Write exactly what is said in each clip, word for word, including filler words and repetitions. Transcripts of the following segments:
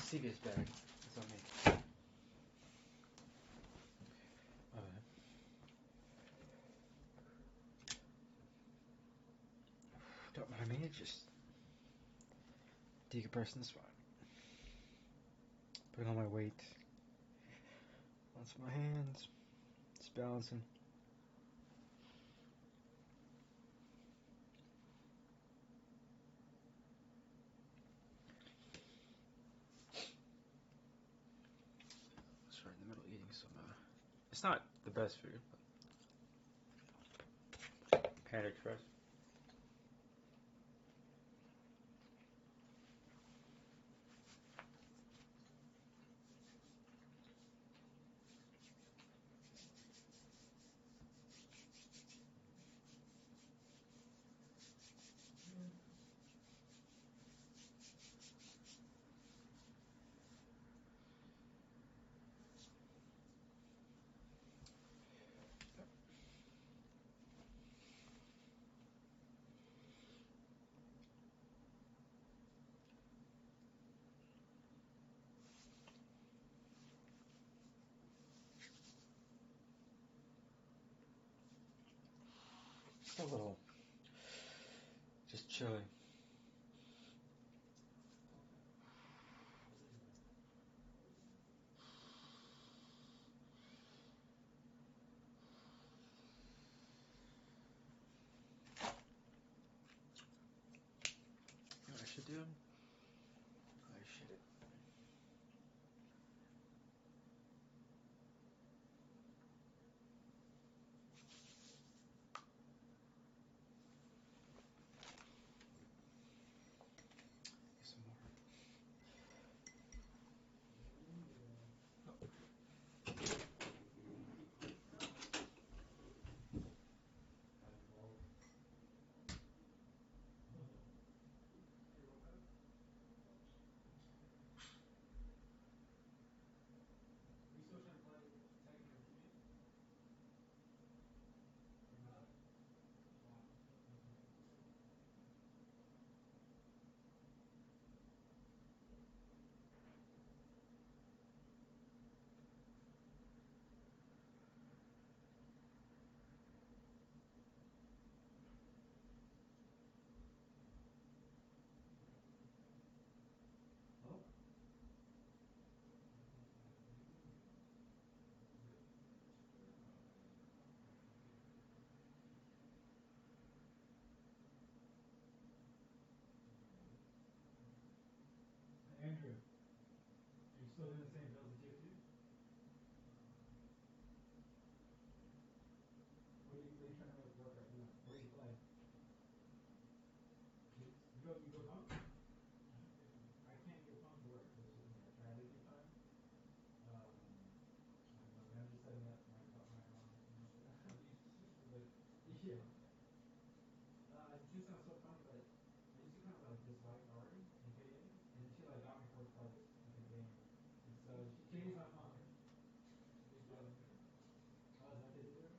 C V S bag. It's on me. Alright. Don't mind me, just decompressing the spine. Putting all my weight onto my hands. Just balancing. Just right in the middle eating some, uh, it's not the best food. Panda Express. A little. Just chilling. What I should do? I should. Get some more. Andrew, are you still doing the same drills at T F T? What are you, what are you trying to like work right now? Where do you play? You, you go, you go pump? I can't get pump to work. This is my strategy time. Um, I don't know. I'm just setting up my my um. But yeah. Uh, it just sounds so funny. Like I used to kind of like dislike Ari in K A, and then she like got me first place like in a game, and so she changed my mind. Um, oh, is that what they did to her?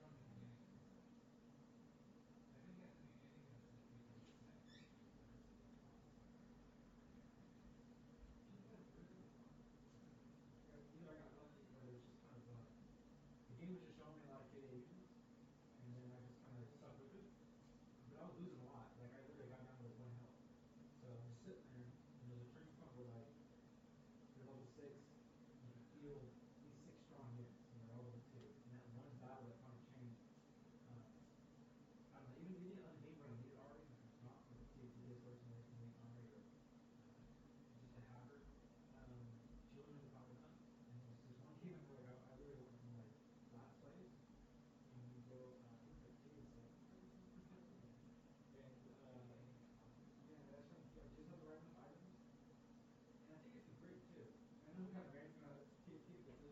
Yeah, really. Like, either I got lucky or it was just kind of uh, the game was just showing me a lot of K A uses, and then I just kind of stuck with it. But I was losing a lot. Like I literally got down to like one health. So I'm just sitting there, and there's a turning point where like you're level six, you can field these six strong units, and they're all level two. And that one battle that kind of changed. Um, I don't know. Even even on a game where I needed Ari, like not like a T F T discourse and everything needs Ari or uh, just to have her. Um, she wasn't really popping up, and it was this one game where like I, I literally went from like last place and we go. Uh, I think it was like K seven or something like that. And uh, yeah, I just, I just don't have the right enough items. And I think it's a grid too. I know we kind of ranting about T F T, but it's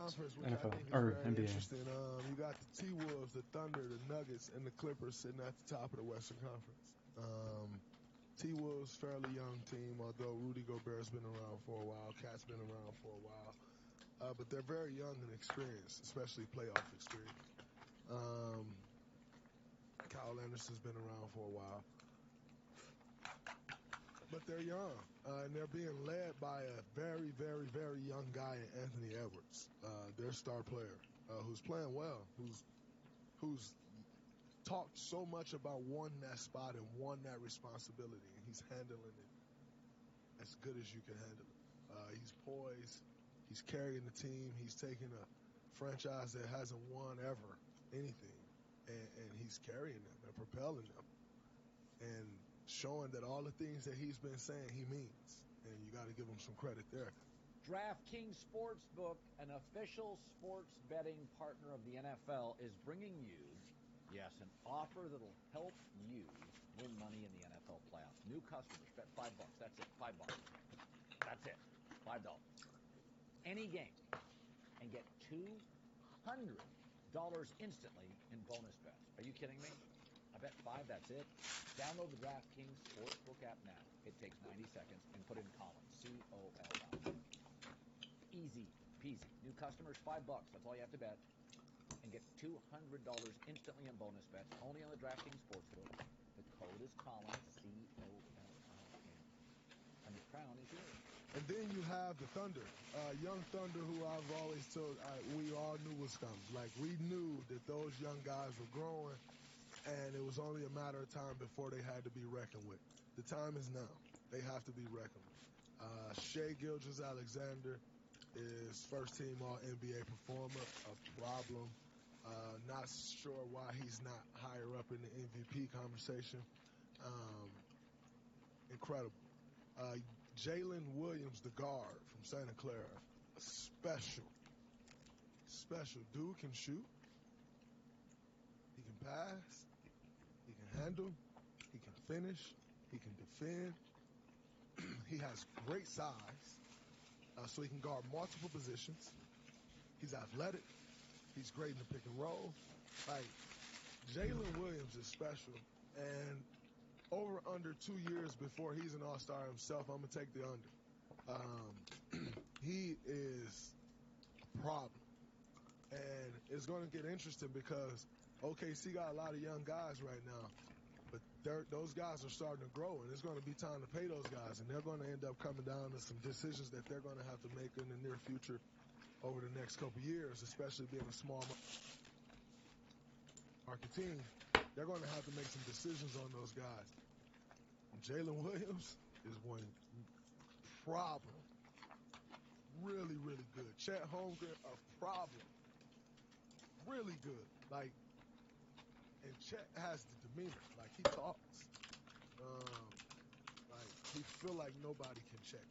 conference, which N I F L think is or very N B A. interesting. Um, you got the T-Wolves, the Thunder, the Nuggets, and the Clippers sitting at the top of the Western Conference. Um, T-Wolves, fairly young team, although Rudy Gobert's been around for a while, Cat's been around for a while. Uh, but they're very young and experienced, especially playoff experience. Um, Kyle Anderson's been around for a while. But they're young, uh, and they're being led by a very, very, very young guy in Anthony Edwards, uh, their star player, uh, who's playing well, who's who's talked so much about wanting that spot and wanting that responsibility, and he's handling it as good as you can handle it. Uh, he's poised. He's carrying the team. He's taking a franchise that hasn't won ever anything, and, and he's carrying them and propelling them and showing that all the things that he's been saying he means. And you got to give him some credit there. DraftKings Sportsbook, an official sports betting partner of the N F L, is bringing you, yes, an offer that'll help you win money in the N F L playoffs. New customers, bet five bucks. That's it, five bucks. That's it, five dollars. Any game, and get two hundred dollars instantly in bonus bets. Are you kidding me? I bet five, that's it. Download the DraftKings Sportsbook app now. It takes ninety seconds, and put in Colin, C O L L. Easy peasy. New customers, five bucks. That's all you have to bet. And get two hundred dollars instantly in bonus bets, only on the DraftKings Sportsbook. The code is Colin, C O L L N. And the crown is yours. And then you have the Thunder, uh, young Thunder, who I've always told, uh, we all knew was coming. Like, we knew that those young guys were growing, and it was only a matter of time before they had to be reckoned with. The time is now. They have to be reckoned with. Uh, Shai Gilgeous-Alexander is first-team All-N B A performer, a problem. Uh, not sure why he's not higher up in the M V P conversation. Um, incredible. Uh, Jalen Williams, the guard from Santa Clara, special, special. Dude can shoot. He can pass. He can handle. He can finish. He can defend. He has great size, uh, so he can guard multiple positions. He's athletic. He's great in the pick and roll. Like, Jalen Williams is special. And over under two years before he's an all-star himself, I'm going to take the under. Um, he is a problem. And it's going to get interesting because O K C got a lot of young guys right now, but those guys are starting to grow, and it's going to be time to pay those guys, and they're going to end up coming down to some decisions that they're going to have to make in the near future over the next couple of years, especially being a small market team. They're going to have to make some decisions on those guys. Jalen Williams is one problem. Really, really good. Chet Holmgren, a problem. Really good. Like, and Chet has the demeanor. Like, he talks. Um, like, he feel like nobody can check.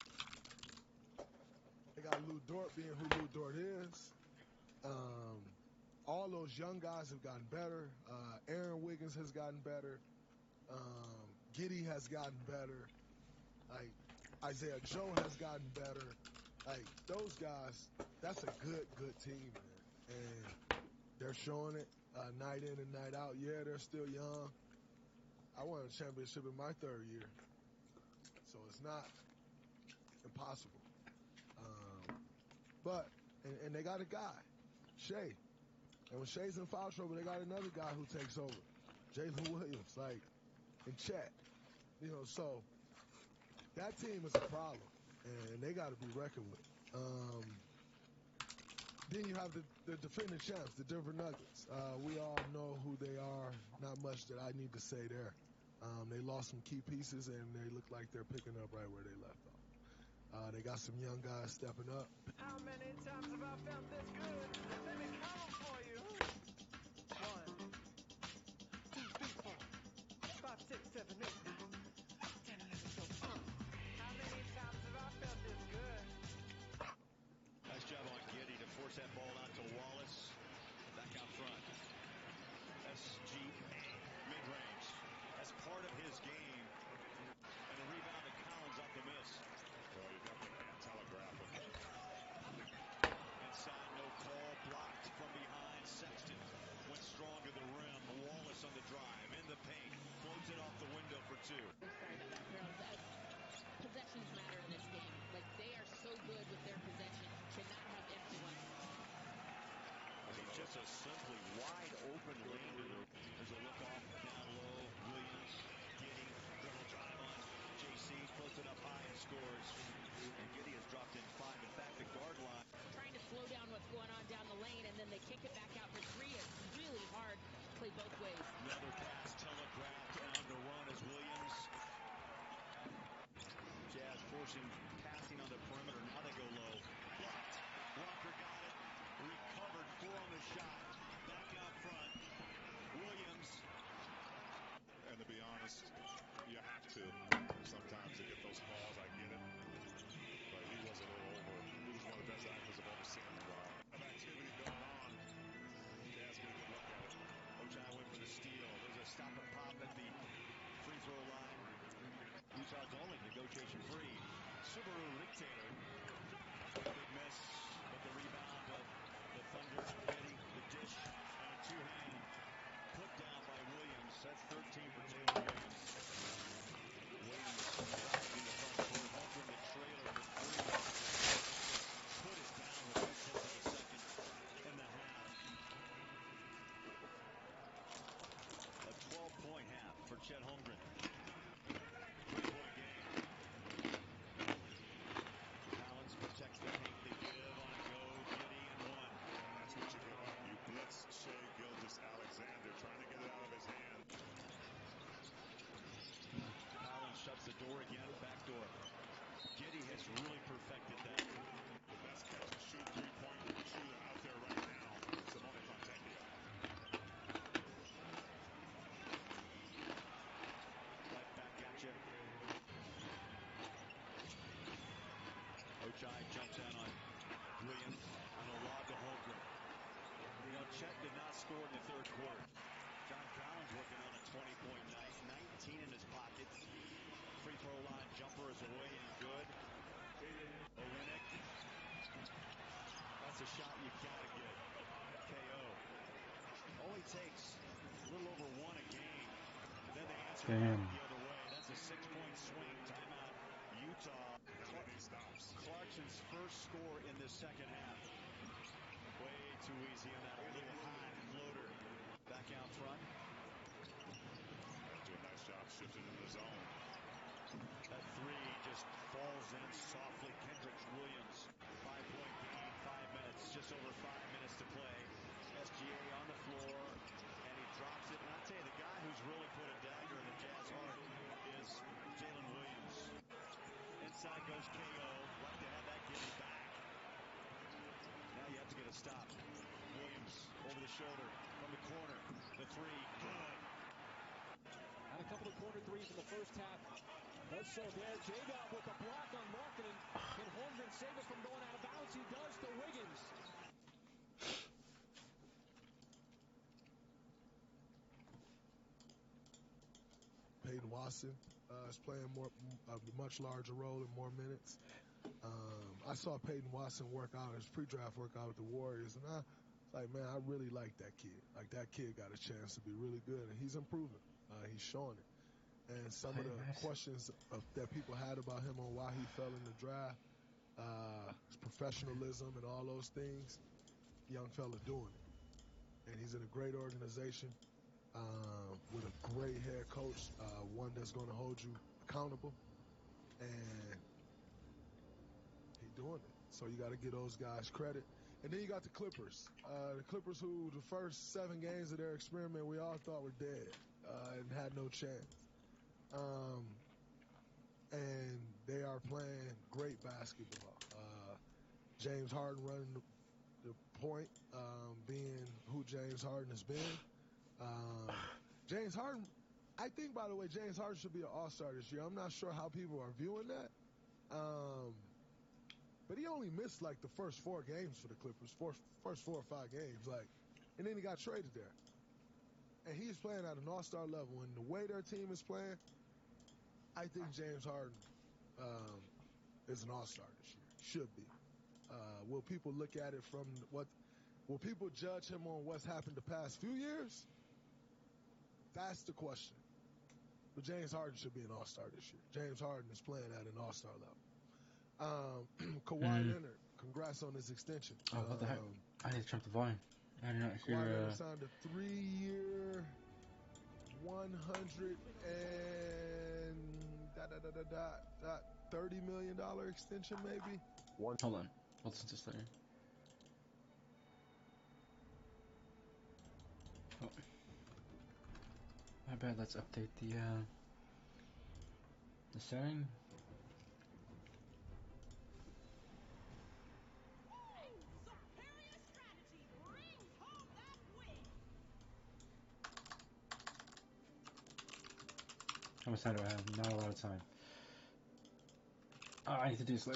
They got Lou Dort being who Lou Dort is. Um, all those young guys have gotten better. Uh, Aaron Wiggins has gotten better. Um, Giddey has gotten better. Like, Isaiah Joe has gotten better. Like, those guys, that's a good, good team, man. And they're showing it uh, night in and night out. Yeah, they're still young. I won a championship in my third year. So it's not impossible. Um, but, and, and they got a guy, Shai. And when Shai's in foul trouble, they got another guy who takes over, Jalen Williams, like, and Chet. You know, so that team is a problem, and they got to be reckoned with. Um, then you have the, the defending champs, the Denver Nuggets. Uh, we all know who they are. Not much that I need to say there. Um, they lost some key pieces, and they look like they're picking up right where they left off. Uh, they got some young guys stepping up. How many times have I felt this good? Let me count for you. One, two, three, four, five, six, seven, eight, nine, ten, eleven, twelve. Uh. How many times have I felt this good? Nice job on Giddey to force that ball out to Wallace. Back out front. S G A mid-range. That's part of his game. And the rebound to Collins off the miss. Well, you definitely can't telegraph it. Inside, no motion, passing on the perimeter. Now they go low. Blocked. Walker got it. Recovered. Four on the shot. Back out front. Williams. And to be honest, you have to sometimes to get those calls. I get it. But he was a little over. He was one of the best actors I've ever seen in a while. Of activity going on. Jazz get a good look at it. Ojai went for the steal. There's a stop and pop at the free throw line. Utah's only negotiation free. Subaru Rick Taylor. Big miss, but the rebound of the Thunder. Getty, the dish, and a two-hand put down by Williams. That's thirteen for Taylor Williams. Williams driving the front court. Holmgren the trailer for three. Put it down with two tenths of a second in the half. A twelve-point half for Chet Holmgren. Three-point game. Collins protects the paint. They give on a go. Giddey and one. And that's what you get on. You blitz Shai Gilgeous-Alexander trying to get it out of his hand. Collins shuts the door again. Back door. Giddey has really perfected that. The best catch and shoot three-point shooter out there right now. Simone Fontecchio. Right back at you. Ojai jumps in on Williams on a lob to Holmgren. You know, Chet did not score in the third quarter. John Collins working on a twenty-point night, nineteen in his pocket. Free throw line jumper is away and good. Olynyk. That's a shot you gotta get. K O. Only takes a little over one a game. And then they answer Damn. back the other way. That's a six-point swing. Timeout. Utah. How many stops? Clarkson's first score in the second half. Way too easy on that little high floater. Back out front. That's doing a nice job shifting in the zone. That three just falls in softly. Kendricks Williams. Five-point game, five minutes. Just over five minutes to play. S G A on the floor, and he drops it. And I'll tell you, the guy who's really put a dagger in the Jazz heart is Jalen Williams. Inside goes K O. Like to have that Giddey back. Now you have to get a stop. Williams over the shoulder from the corner. The three, good. Had a couple of corner threes in the first half. Does so there. J-Dub with a block on Markkanen. Can Holmgren save it from going out of bounds? He does to Wiggins. Peyton Watson uh, is playing more a much larger role in more minutes. Um, I saw Peyton Watson work out his pre-draft workout with the Warriors, and I was like, man, I really like that kid. Like, that kid got a chance to be really good, and he's improving. Uh, he's showing it. And some of the questions of, that people had about him on why he fell in the draft, uh, his professionalism and all those things, young fella doing it. And he's in a great organization uh, with a great head coach, uh, one that's going to hold you accountable. And he's doing it. So you got to give those guys credit. And then you got the Clippers. Uh, the Clippers who the first seven games of their experiment we all thought were dead uh, and had no chance. Um, and they are playing great basketball. Uh, James Harden running the, the point, um, being who James Harden has been. Um, James Harden, I think, by the way, James Harden should be an all-star this year. I'm not sure how people are viewing that. Um, but he only missed like the first four games for the Clippers, four, first four or five games. Like, and then he got traded there. And he's playing at an all-star level. And the way their team is playing, I think James Harden um, is an all-star this year. Should be. Uh, will people look at it from what? Will people judge him on what's happened the past few years? That's the question. But James Harden should be an all-star this year. James Harden is playing at an all-star level. Um, Kawhi Mm. Leonard, congrats on his extension. Oh, what the heck? Um, I need to turn up the volume. I did not hear. Kawhi Uh, Leonard signed a three-year, one hundred and da, da, da, da, da, da, thirty million dollars extension, maybe. hold on. I'll listen to this later. Oh. My bad. Let's update the uh, the setting. How much time do I have? Not a lot of time. Oh, I need to do this later.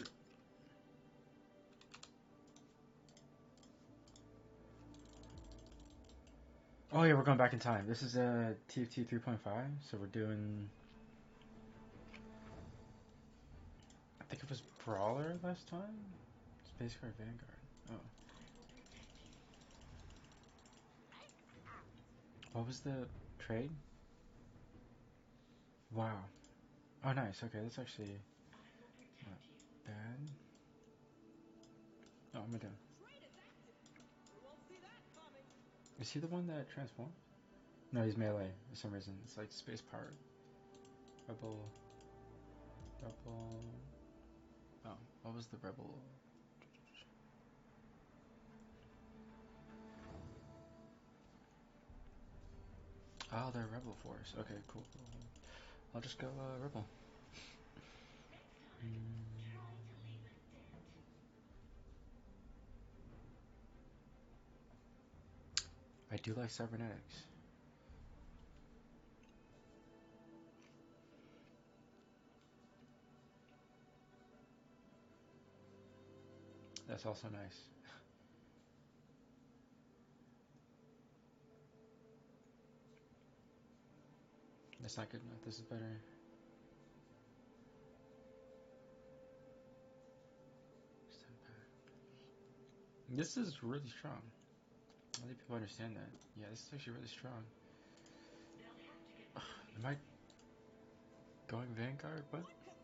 Oh yeah, we're going back in time. This is a T F T three point five, so we're doing... I think it was Brawler last time? Space Card Vanguard. Oh. What was the trade? Wow. Oh nice, okay, that's actually not bad. Oh, I'm gonna... Is he the one that transforms? No, he's melee for some reason. It's like space powered. Rebel. Rebel. Oh, what was the rebel? Oh, they're rebel force. Okay, cool, cool, cool. I'll just go uh, rebel. Mm. I do like cybernetics. That's also nice. That's not good enough. This is better. This is really strong. I think people understand that. Yeah, this is actually really strong. Am I going Vanguard? What?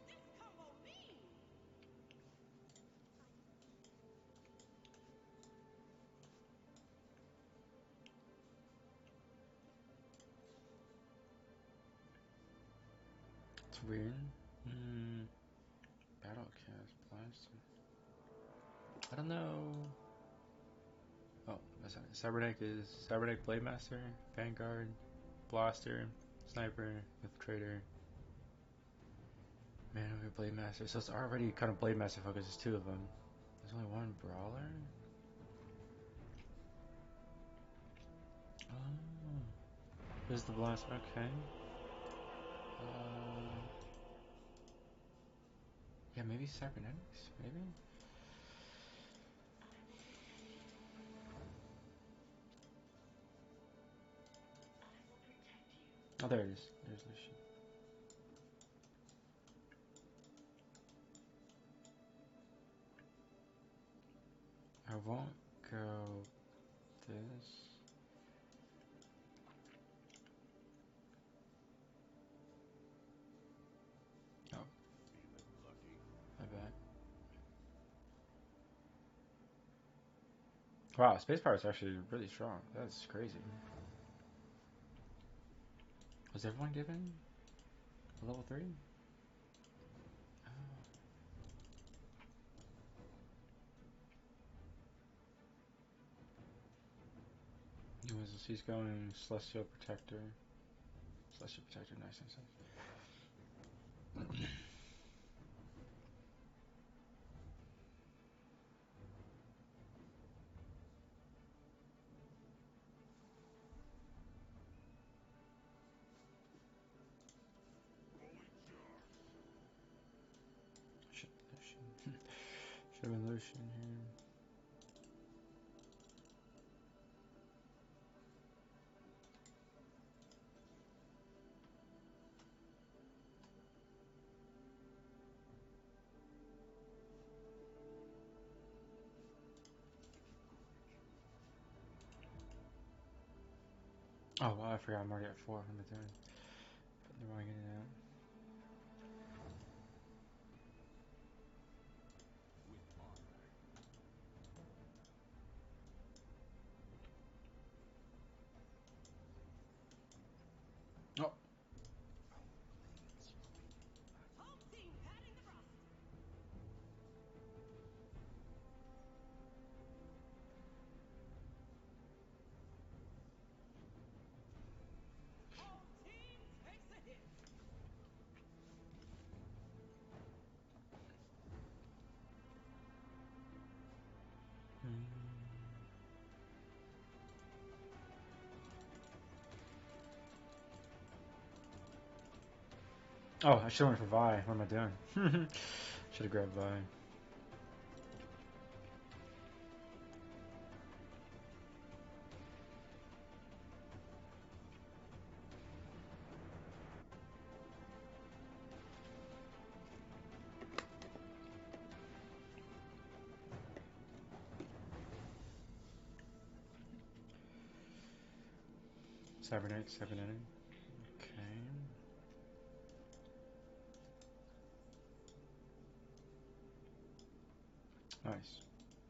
It's weird. Hmm. Battlecast blast. I don't know. Oh, that's not it. Cybernetic is Cybernetic Blade Master, Vanguard, Blaster, Sniper, Infiltrator, Man over Blade Master. So it's already kind of Blade Master focus. There's two of them. There's only one Brawler. Oh, there's the Blast. Okay. Uh, yeah, maybe Cybernetics. Maybe. Oh, there it is. There's Lucian. I won't go this. Oh. I bet. Wow, Space Power is actually really strong. That's crazy. Was everyone given a level three? Oh. Anyways, he's going Celestial Protector. Celestial Protector, nice, nice, nice. Should Lucian. Should have been Lucian here. Oh, well, I forgot I'm already at four from the turn. But they're going in and out. Oh. Oh, I should have went for Vi. What am I doing? Should have grabbed Vi. Cybernetic, cybernetic. Okay. Nice.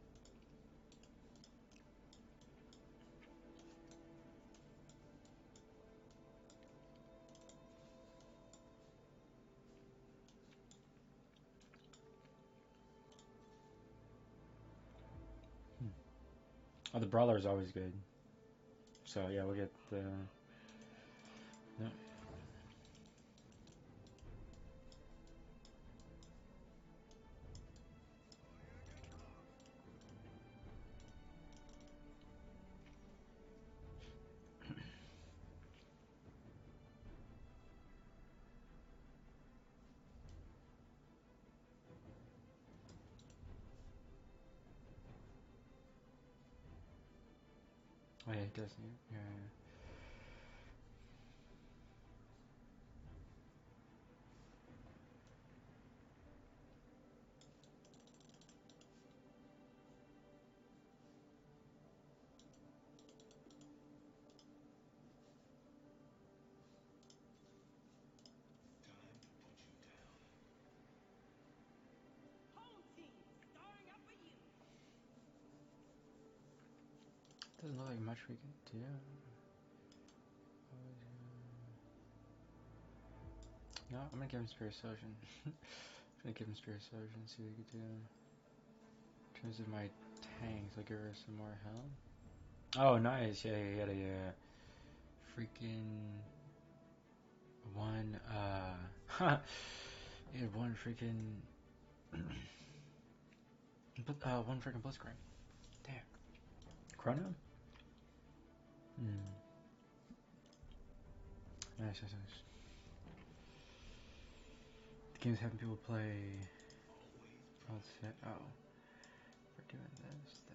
Hmm. Oh, the brawler is always good. So yeah, we'll get the. Yeah. Oh yeah, he does. Yeah, yeah. Doesn't look like much we can do. No, I'm gonna give him Spirit Surgeon. I'm gonna give him Spirit Surgeon and see what he can do. In terms of my tanks, I'll give her some more health. Oh, nice. Yeah, he had a uh, freaking one. Uh, he had one freaking. but uh, one freaking Blitzcrank. Damn. Chrono. Hmm. Nice, nice, nice. The game's having people play. I'll say, oh, we're doing this then.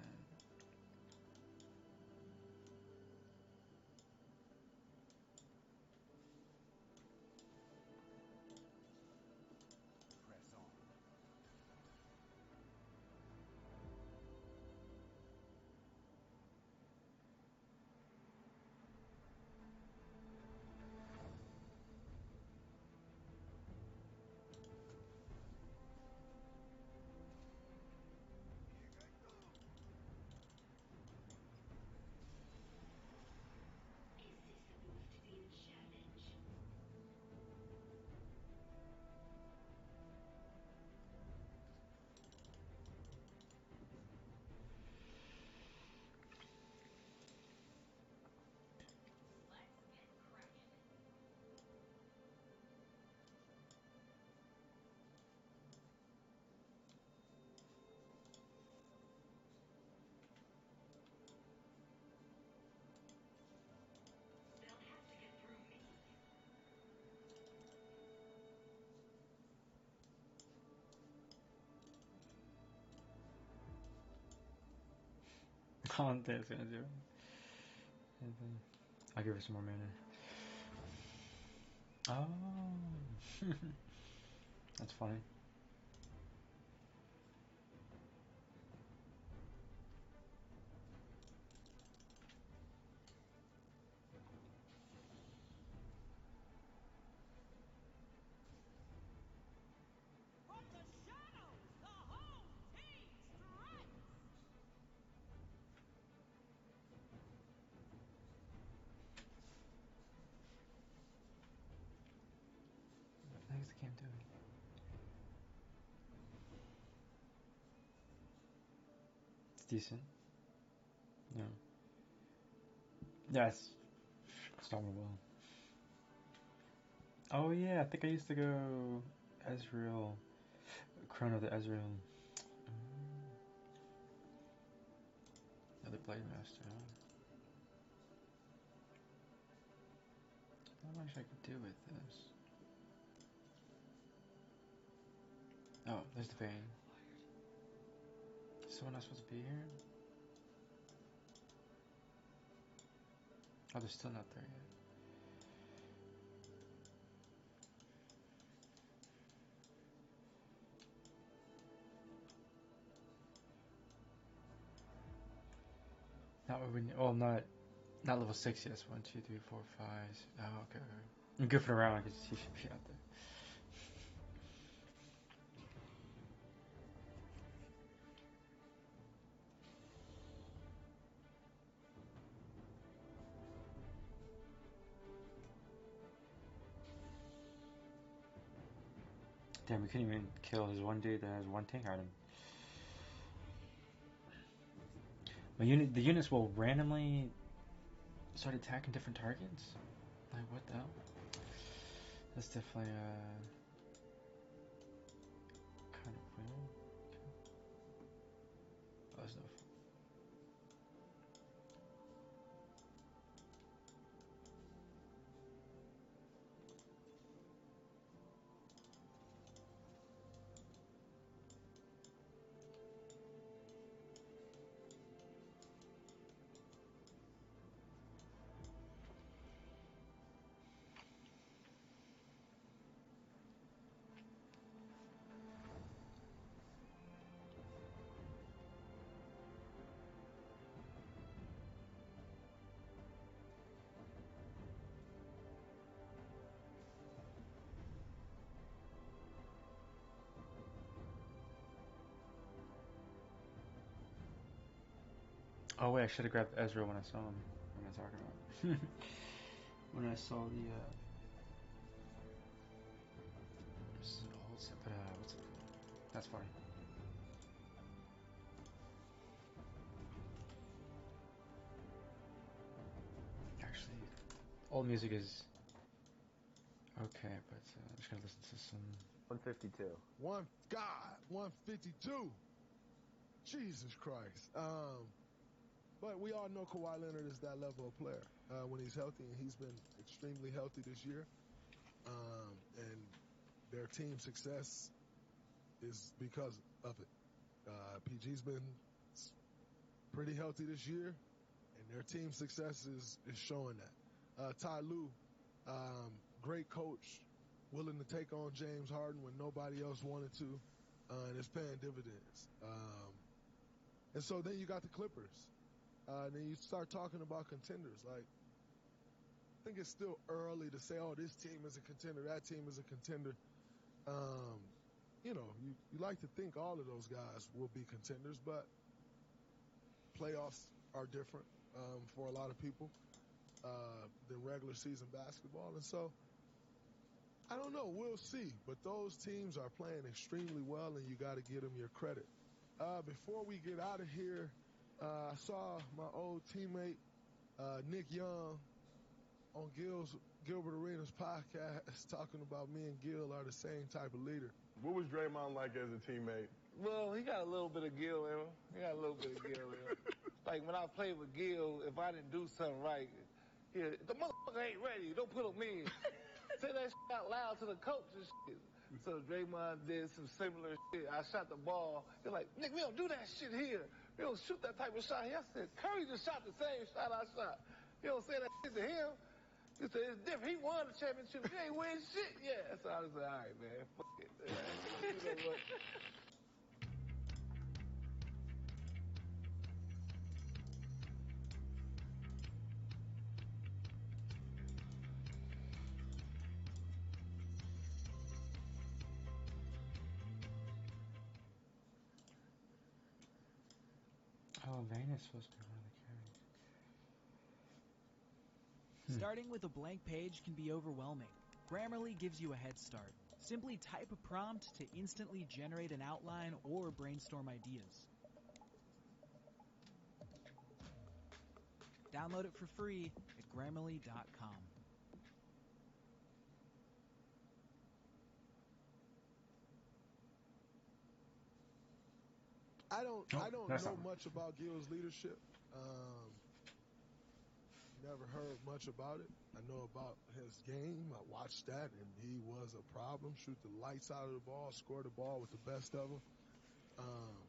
I don't think it's gonna do it. I'll give her some more mana. Oh, that's funny. I guess I can't do it. It's decent. No. Yeah, it's, it's not well. Oh yeah, I think I used to go Ezreal, Chrono the Ezreal. Mm. Another Blade Master. Huh? Not much I could do with this. There's the vein. Is someone else supposed to be here? Oh, they're still not there yet. Not what we need. Oh, not not level six yet. One, two, three, four, five. Oh, okay. I'm goofing around because he should be out there. Damn, we couldn't even kill his one dude that has one tank item. My unit, the units will randomly start attacking different targets. Like what the hell? That's definitely uh kind of weird. Oh, there's no. Oh wait, I should have grabbed Ezra when I saw him. What am I talking about? When I saw the uh this is an old set, but uh what's it called? That's funny. Actually, old music is okay, but uh, I'm just gonna listen to some one fifty-two. One God, one fifty-two. Jesus Christ. Um, but we all know Kawhi Leonard is that level of player uh, when he's healthy, and he's been extremely healthy this year. Um, and their team success is because of it. Uh, P G's been pretty healthy this year, and their team success is, is showing that. Uh, Ty Lue, um, great coach, willing to take on James Harden when nobody else wanted to, uh, and it's paying dividends. Um, and so then you got the Clippers. Uh, and then you start talking about contenders. Like, I think it's still early to say, oh, this team is a contender, that team is a contender. Um, you know, you, you like to think all of those guys will be contenders, but playoffs are different um, for a lot of people uh, than regular season basketball. And so, I don't know. We'll see. But those teams are playing extremely well, and you got to give them your credit. Uh, before we get out of here, uh, I saw my old teammate, uh, Nick Young, on Gil's, Gilbert Arenas podcast talking about me and Gil are the same type of leader. What was Draymond like as a teammate? Well, he got a little bit of Gil in him. He got a little bit of Gil in him. Like, when I played with Gil, if I didn't do something right, he, the motherfucker ain't ready. Don't put him in. Say that shit out loud to the coach and shit. So Draymond did some similar shit. I shot the ball. He's like, Nick, we don't do that shit here. We don't shoot that type of shot here. I said, Curry just shot the same shot I shot. You don't say that shit to him. He said, it's different. He won the championship. You ain't win shit yet. So I was like, all right, man, fuck it. You know what? Oh, Vayne is supposed to be one of the carries. Hmm. Starting with a blank page can be overwhelming. Grammarly gives you a head start. Simply type a prompt to instantly generate an outline or brainstorm ideas. Download it for free at Grammarly dot com. I don't, Oh, I don't that's know not- much about Gil's leadership. Um, never heard much about it. I know about his game. I watched that, and he was a problem. Shoot the lights out of the ball, score the ball with the best of them. Um,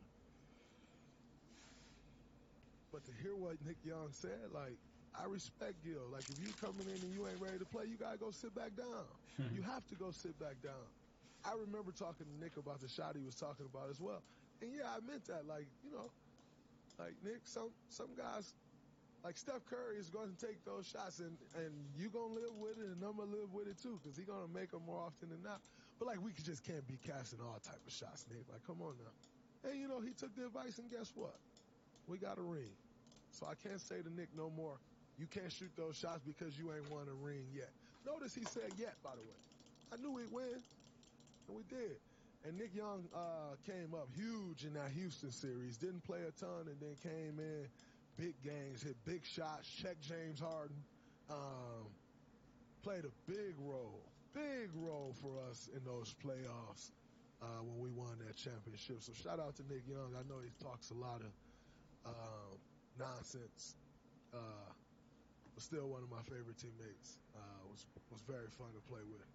but to hear what Nick Young said, like, I respect Gil. Like, if you coming in and you ain't ready to play, you got to go sit back down. You have to go sit back down. I remember talking to Nick about the shot he was talking about as well. And, yeah, I meant that. Like, you know, like, Nick, some some guys, like Steph Curry is going to take those shots, and, and you going to live with it, and I'm going to live with it, too, because he's going to make them more often than not. But, like, we just can't be casting all type of shots, Nick. Like, come on now. And, you know, he took the advice, and guess what? We got a ring. So I can't say to Nick no more, you can't shoot those shots because you ain't won a ring yet. Notice he said yet, by the way. I knew we'd win, and we did. And Nick Young uh, came up huge in that Houston series. Didn't play a ton, and then came in big games, hit big shots, checked James Harden. Um, played a big role, big role for us in those playoffs uh, when we won that championship. So shout out to Nick Young. I know he talks a lot of um, nonsense, uh, but still one of my favorite teammates. Uh, was was very fun to play with.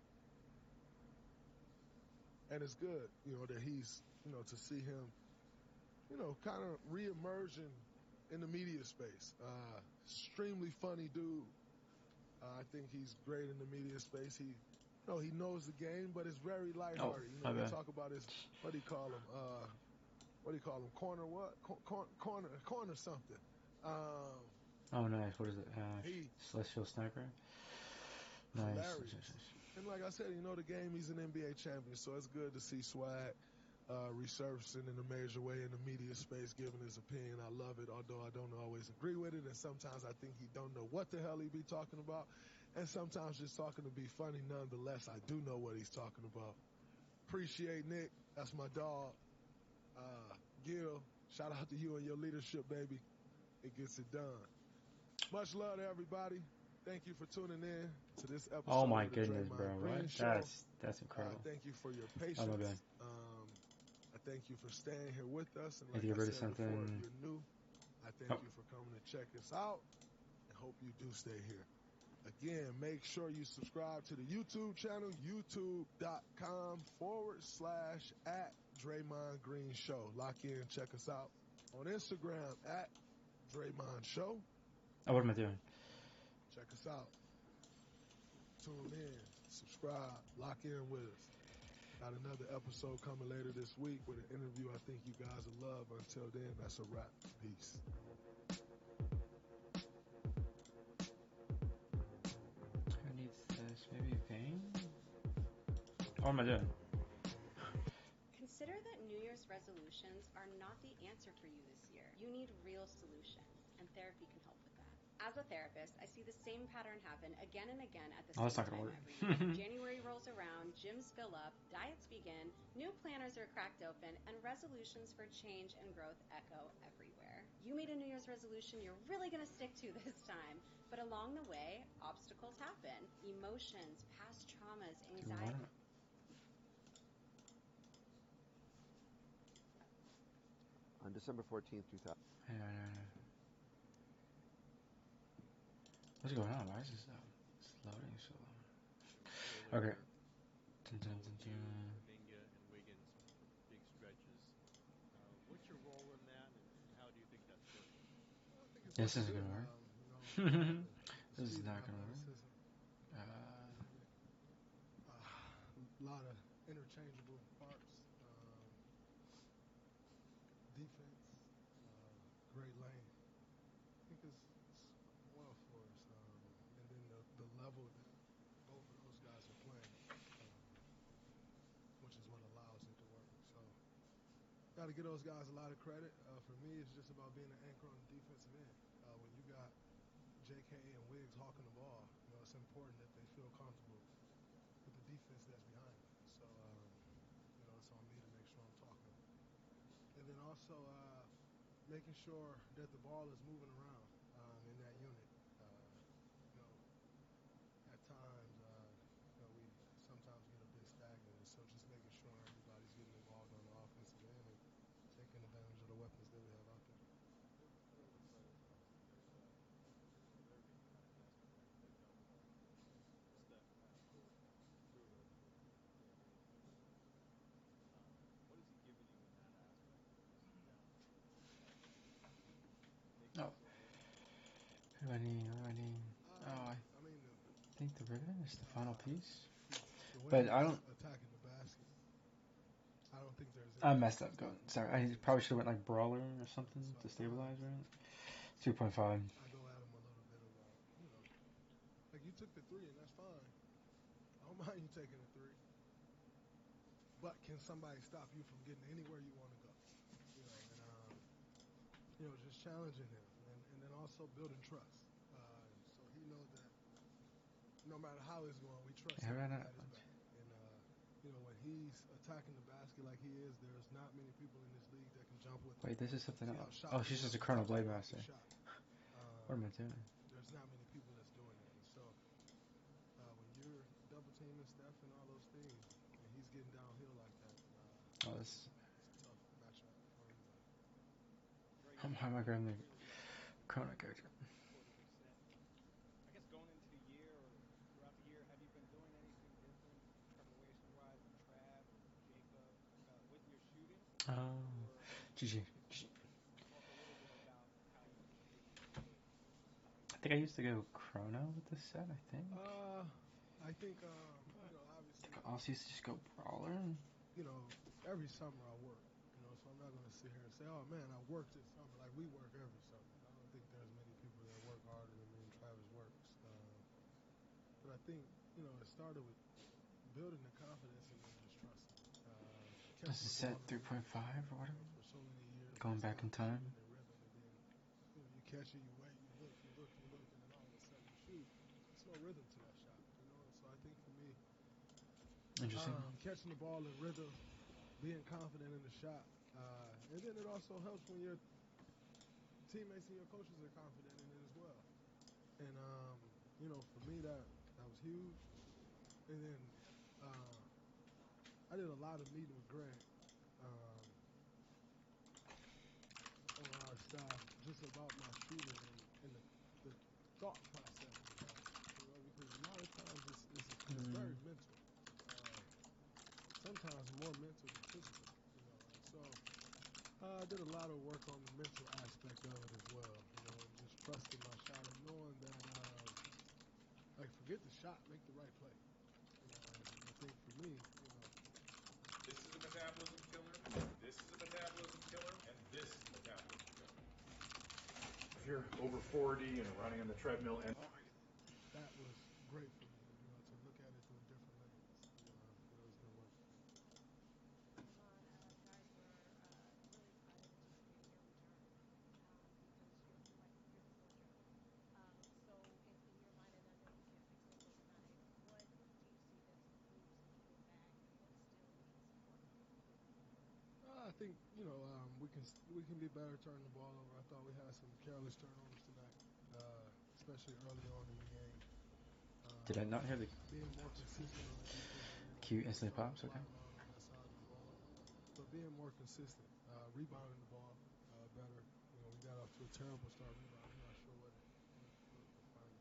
And it's good, you know, that he's, you know, to see him, you know, kind of reemerging in the media space. Uh, extremely funny dude. Uh, I think he's great in the media space. He, you know, he knows the game, but it's very lighthearted. Oh, you know, my we bad. talk about his, what do you call him? Uh, what do you call him? Corner what? Cor- corner, corner something. Um, Oh, nice. What is it? Uh, he, Celestial Sniper? Nice. hilarious. And like I said, you know the game, he's an N B A champion, so it's good to see Swag uh, resurfacing in a major way in the media space, giving his opinion. I love it, although I don't always agree with it, and sometimes I think he don't know what the hell he be talking about, and sometimes just talking to be funny. Nonetheless, I do know what he's talking about. Appreciate Nick. That's my dog. Uh, Gil, shout out to you and your leadership, baby. It gets it done. Much love to everybody. Thank you for tuning in to this episode Oh my of the goodness, Draymond bro. Green What? Show. That's that's incredible. Uh, thank you for your Oh my patience. bad. Um, I thank you for staying here with us. And Need like to get I rid of said before, if something. you're new, I thank Oh. you for coming to check us out and hope you do stay here. Again, make sure you subscribe to the YouTube channel, youtube.com forward slash at Draymond Green Show. Lock in, check us out on Instagram at Draymond Show. Oh, what am I doing? Check us out. Tune in, subscribe, lock in with us. Got another episode coming later this week with an interview I think you guys will love. Until then, that's a wrap. Peace. Who needs this? Maybe Vane? Oh, what am I doing? Consider that New Year's resolutions are not the answer for you this year. You need real solutions, and therapy can help with that. As a therapist, I see the same pattern happen again and again at the Oh, that's same not gonna time work. every year. January rolls around, gyms fill up, diets begin, new planners are cracked open, and resolutions for change and growth echo everywhere. You made a New Year's resolution you're really going to stick to this time, but along the way, obstacles happen. Emotions, past traumas, Do you anxiety. want it? On December fourteenth, two thousand. Yeah, yeah, yeah. What's going on? Why is this uh, it's loading so long? Okay. Dun, dun, dun, dun. Kuminga and Wiggins for big stretches. Uh, what's your role in that, and, and how do you think that's working? Well, I think it's This working isn't good. gonna work. Um, you know, This is speed not and gonna work. athleticism. Uh, A lot of interchangeable parts. Um, defense, uh, great lane. I think it's, it's well for us. Um, and then the, the level that both of those guys are playing, um, which is what allows it to work. So, got to give those guys a lot of credit. Uh, for me, it's just about being an anchor on the defensive end. Uh, when you got J K and Wiggs hawking the ball, you know, it's important that they feel comfortable with the defense that's behind them. So, um, you know, it's on me to make sure I'm talking. And then also uh, making sure that the ball is moving around um, in that unit. Uh, you know, at times, uh, you know, we sometimes get a bit stagnant. And so just making sure everybody's getting involved on the offensive end and taking advantage of the weapons that we have out there. any, any. Uh, Oh, I I mean, the, think the ribbon is the final uh, piece. the way But he's I don't. attacking the basket, I don't think there's I anything messed up. Going. stopping Sorry, him. I probably should have went like brawler or something So to I, stabilize, uh, right? Two point five. I go at him a little bit of, uh, you know, like you took the three and that's fine. I don't mind you taking the three. But can somebody stop you from getting anywhere you want to go? You know, and um, you know, just challenging him, and, and then also building trust. Uh, so he knows that no matter how it's going, we trust Yeah, him right to now. get his back. And uh, you know, when he's attacking the basket like he is, there's not many people in this league that can jump with him. Wait, this is something See how else. shot Oh, we she's just were a Chrono talking Blade about Master. the shot. Um, What am I doing? there's not many people that's doing that. And so uh, when you're double teaming Steph and all those things, and he's getting downhill like that, uh, Oh, this. it's a tough matchup for anybody. How am I grabbing the Chrono character? I guess going into the year or throughout the year, have you been doing anything different preparation-wise with Trav or Jacob uh, with your shooting? Oh, Or G G. talk a little bit about how you maybe do it. I think I used to go Chrono with this set. I think. Uh, I think um, you know, obviously, I also used to just go brawler. you know, every summer I work. You know, so I'm not going to sit here and say, oh man, I worked this summer. Like we work every summer. I don't think there's many people that work harder than me and Travis works. Um, but I think you know, it started with building the confidence and then just trusting. Uh, This catching is the set ball in three rhythm. point five or You whatever. know, for so many years, Going we back in stopped time. shooting in rhythm, and then you know, you catch it, you wait, you look, you look, you look, and then all of a sudden you shoot. There's no rhythm to that shot, you know. And so I think for me, Interesting. um, catching the ball in rhythm, being confident in the shot, uh, and then it also helps when your teammates and your coaches are confident in it as well. And um, you know, for me that that was huge. And then uh, I did a lot of meeting with Greg um, on our staff just about my shooting and, and the, the thought process behind it. You know, because a lot of times it's, it's, it's Mm. very mental. Uh, sometimes more mental than physical. You know, and so uh, I did a lot of work on the mental aspect of it as well. You know, and just trusting my shot and knowing that, uh, like, forget the shot, make the right play. You know, and I think for me, you know, this is a metabolism killer, this is a metabolism killer, and this is a metabolism killer. If you're over forty and running on the treadmill and that was great for me, you know, to look at it through a different lens. And, uh, you know, it's been working. Draymond, uh, guys were uh, really excited that you were getting your return um, because you're like you're the fourth Joker. Um, so in, in your mind, and I know you can't fix things overnight, what do you see that's improved since you've been back, and what still needs work? Uh, I think you know um, we can we can be better turning the ball over. I thought we had some careless turnovers tonight, uh, especially early on in the game. Um, Did I not hear the being more consistent on the defensive end? I cue think we instantly started pops? to Okay. fly around on that side of the ball, but being more consistent, uh, rebounding the ball uh, better. You know, we got off to a terrible start rebounding. I'm not sure what what, what the final.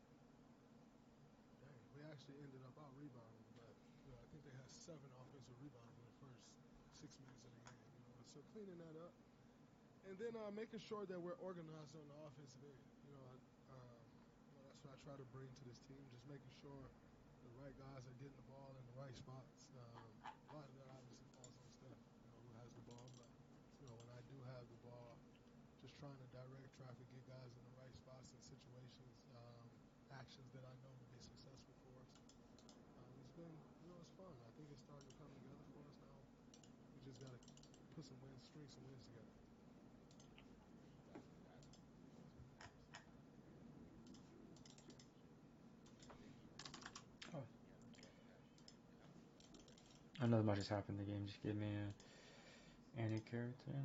Dang, we actually ended up out rebounding, but you know I think they had seven offensive rebounds in the first six minutes of the game. You know, and so cleaning that up. And then uh, making sure that we're organized on the offensive end. You know, I, um, you know, that's what I try to bring to this team, just making sure the right guys are getting the ball in the right spots. Um, a lot of that obviously falls on Steph, you know, who has the ball. But, you know, when I do have the ball, just trying to direct traffic, get guys in the right spots and situations, um, actions that I know will be successful for us. Um, it's been, you know, it's fun. I think it's starting to come together for us now. We just got to put some wins, string some wins together. Oh. Another much has happened. The game just gave me a any character.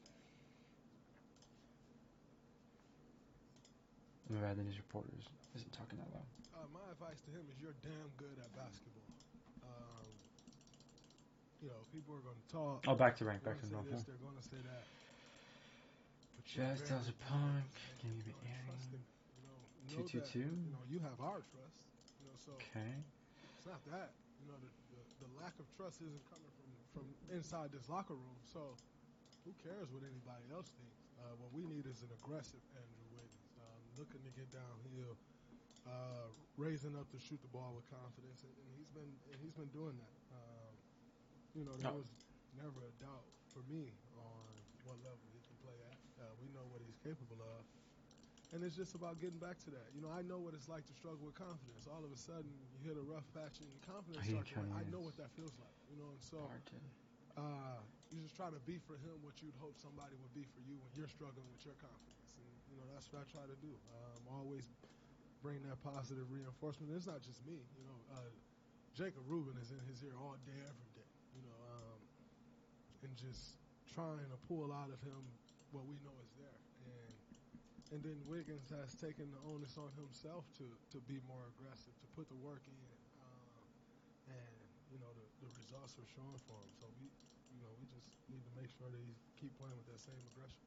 I'm glad the news reporters isn't talking that loud. Uh, my advice to him is you're damn good at basketball. Um, you know, people are going to talk. Oh, back to rank, They're back to going to say normal. this, they're going to say that. But Jazz tells a punk. Give me you the know, earring. trust in it. You know, Two know two that, two. you know, you have our trust. You know, so Okay. it's not that. You know, the, the, the lack of trust isn't coming from, from inside this locker room. So who cares what anybody else thinks? Uh, what we need is an aggressive Andrew Wiggins, um, looking to get downhill, uh, raising up to shoot the ball with confidence, and, and he's been and he's been doing that. Um, you know, there Oh. was never a doubt for me on what level he can play at. Uh, we know what he's capable of. And it's just about getting back to that. You know, I know what it's like to struggle with confidence. All of a sudden, you hit a rough patch and your confidence He starts to wane. I can- know what that feels like. You know, and so Barton. uh, you just try to be for him what you'd hope somebody would be for you when you're struggling with your confidence. And, you know, that's what I try to do. Um, always bring that positive reinforcement. It's not just me. You know, uh, Jacob Rubin is in his ear all day, every day. You know, um, and just trying to pull out of him what we know is there. And and then Wiggins has taken the onus on himself to, to be more aggressive, to put the work in. Um, and, you know, the, the results are showing for him. So we, you know, we just need to make sure that he keep playing with that same aggression.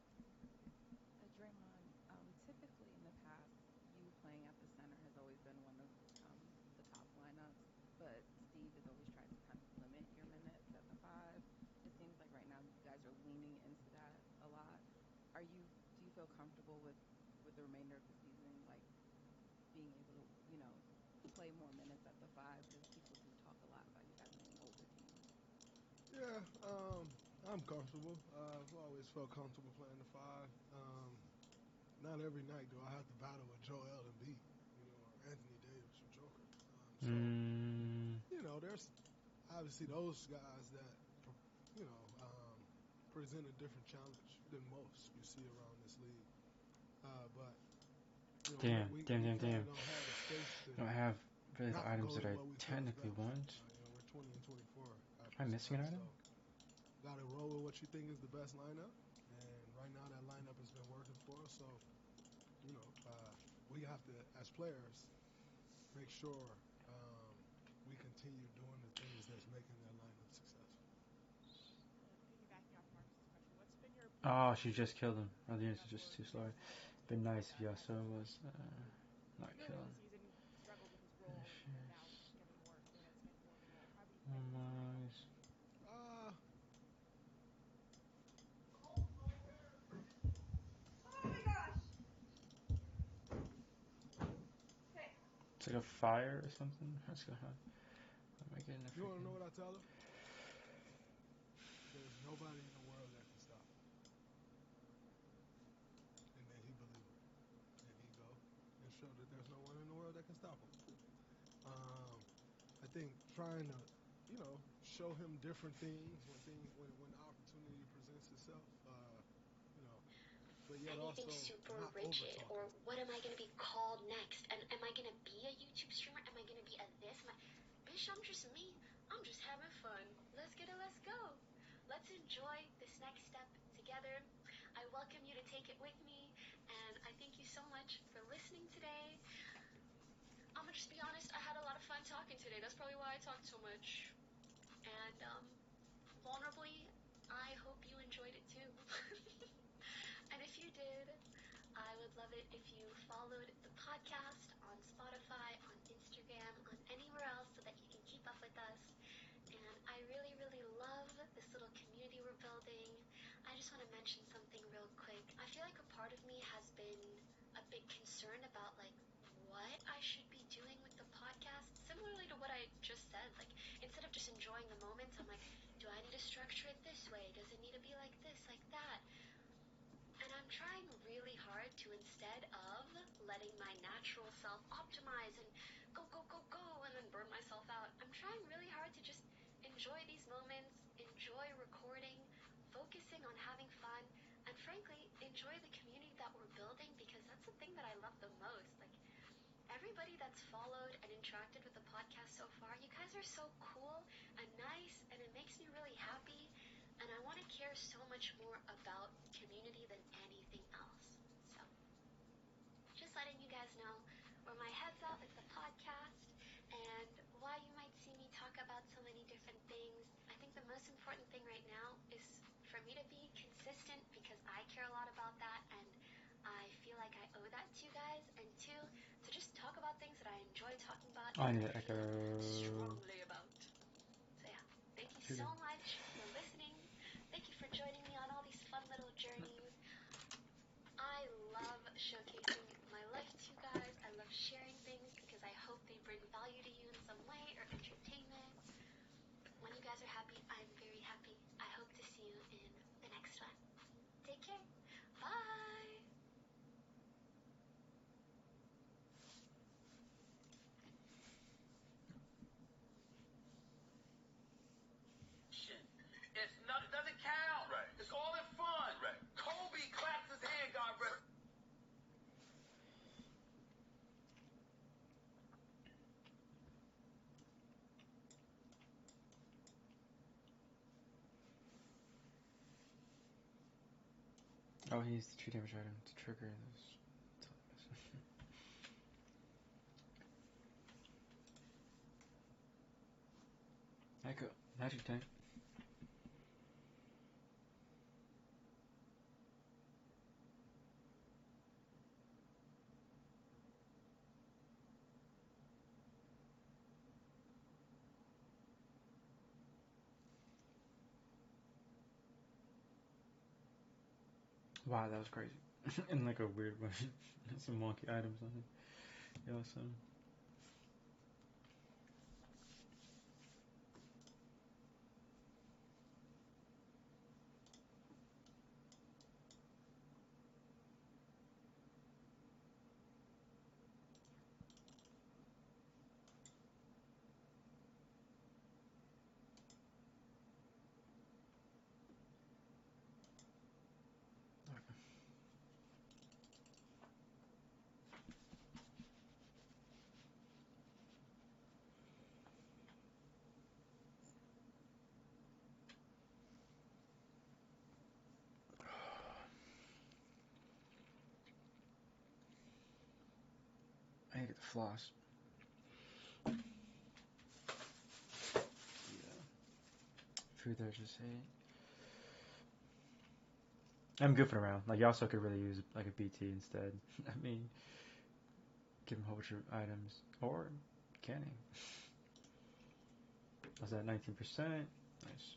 Uh, Draymond, um, typically in the past, you playing at the center has always been one of um, the top lineups, but Steve has always tried to kind of limit your minutes at the five. It seems like right now you guys are leaning into that a lot. Are you? Do you feel comfortable with, with the remainder of the season, like being able to, you know, play more minutes at the five? Because people do talk a lot about you guys being an older team. Yeah, um, I'm comfortable. Uh, I've always felt comfortable playing the five. Um, not every night do I have to battle with Joel Embiid, you know, or Anthony Davis or Joker. Um, so, Mm. you know, there's obviously those guys that, you know, um, present a different challenge than most you see around this league. Uh, but, you know, Damn, we, we, damn, we damn, kinda damn. don't have the space to No, I have various not items go that to I what we feel is technically best. want. Uh, you know, we're twenty and twenty-four. Am I missing an item? So, got to roll with what you think is the best lineup. And right now that lineup has been working for us. So, you know, uh, we have to, as players, make sure um, we continue doing the things that's making that lineup successful. Piggybacking off Marcus's question, what's been your Oh, she just killed him. Oh, the units are just too slow. Been nice if Yasuo was uh, not earlier in killing. the season struggled with his role and, and now getting more minutes, getting more of a role. How have you Oh, been nice. Uh, It's like a fire or something. Let's go. Huh? Am I getting a you want to freaking... know what I tell her? There's nobody in the world that can stop him. And then he believed it. And he go and show that there's no one in the world that can stop him. Um, I think trying to, you know, show him different things when things when when opportunity presents itself. Uh, you know, but yet Anything also super not rigid, over-talking. or what am I going to be called next? And am I going to be a YouTube streamer? Am I going to be a this? Am I... Bitch, I'm just me. I'm just having fun. Let's get it. Let's go. Let's enjoy this next step together. I welcome you to take it with me, and I thank you so much for listening today. I'm gonna just be honest. I had a lot of fun talking today. That's probably why I talked so much. And um, vulnerably, I hope you enjoyed it too. And if you did, I would love it if you followed the podcast on Spotify, on Instagram, on anywhere else so that you can keep up with us. And I really, really love this little community we're building. I just want to mention something real quick. I feel like a part of me has been a big concern about like what I should be doing with the podcast. Similarly to what I just said, like instead of just enjoying the moments, I'm like, do I need to structure it this way? Does it need to be like this, like that? And I'm trying really hard to, instead of letting my natural self optimize and go, go, go, go, and then burn myself out, I'm trying really hard to just enjoy these moments, enjoy recording, focusing on having fun, and frankly, enjoy the community that we're building, because that's the thing that I love the most. Like, everybody that's followed and interacted with the podcast so far, you guys are so cool and nice, and it makes me really happy. And I want to care so much more about community than anything else. So, just letting you guys know where my head's at with the podcast and why you might see me talk about so many different things. I think the most important thing right now is for me to be consistent, because I care a lot about that, and I feel like I owe that to you guys. And two, to just talk about things that I enjoy talking about I and need that I to echo. feel strongly about. So yeah, thank you Shoot so him. much for listening. Thank you for joining me on all these fun little journeys. I love showcasing guys are happy, I'm very happy. I hope to see you in the next one. Take care. Bye. It's not, it doesn't count. Right. It's all in fun. Right. Kobe claps his hand, God rest. Oh, he used the two damage item to trigger those. Echo, magic tank. Wow, that was crazy. In like a weird way. Some wonky items on it. Awesome. I need to get the floss. Yeah. Food there just hate. I'm goofing around. Like, you also could really use like a B T instead. I mean, give him a whole bunch of items. Or canning. Was that nineteen percent? Nice.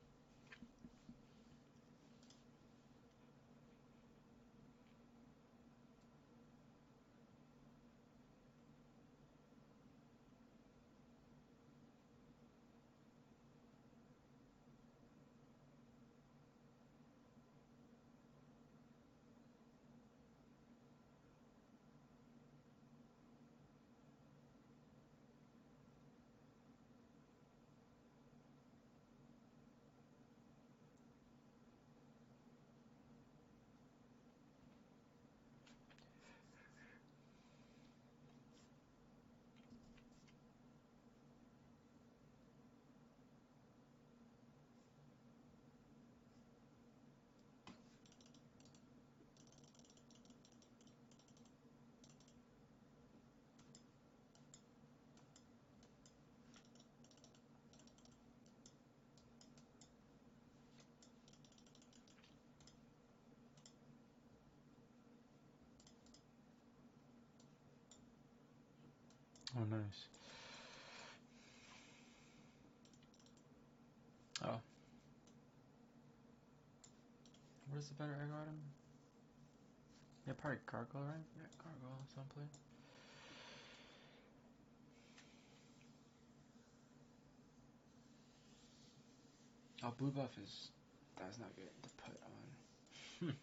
Oh, nice. Oh. What is the better egg item? Yeah, probably gargoyle, right? Yeah, gargoyle, someplace. Oh, blue buff is... That's not good to put on.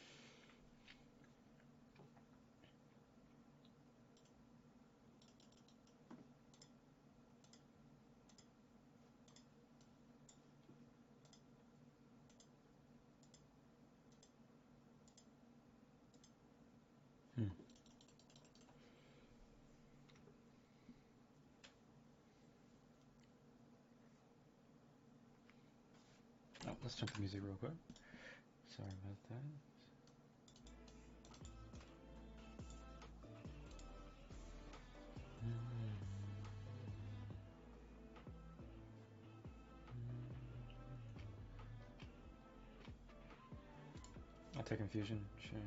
Hmm. Oh, let's jump the music real quick. Sorry about that. I'll take infusion, sure.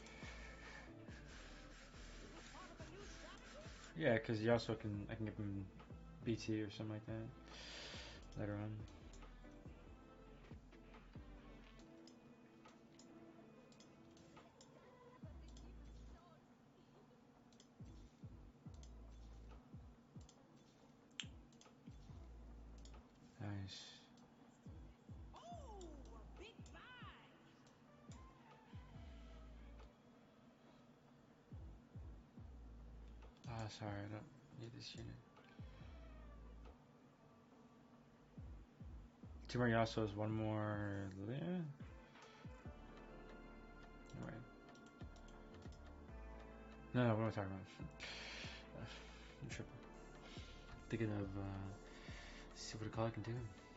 Yeah, because you also can, I can give him B T or something like that later on. Nice. Ah, sorry, I don't need this unit. Two more Yasuos, one more Lilia? No, wait. No, no, what am I talking about? I'm tripping. Thinking of, uh, see what a call I can do.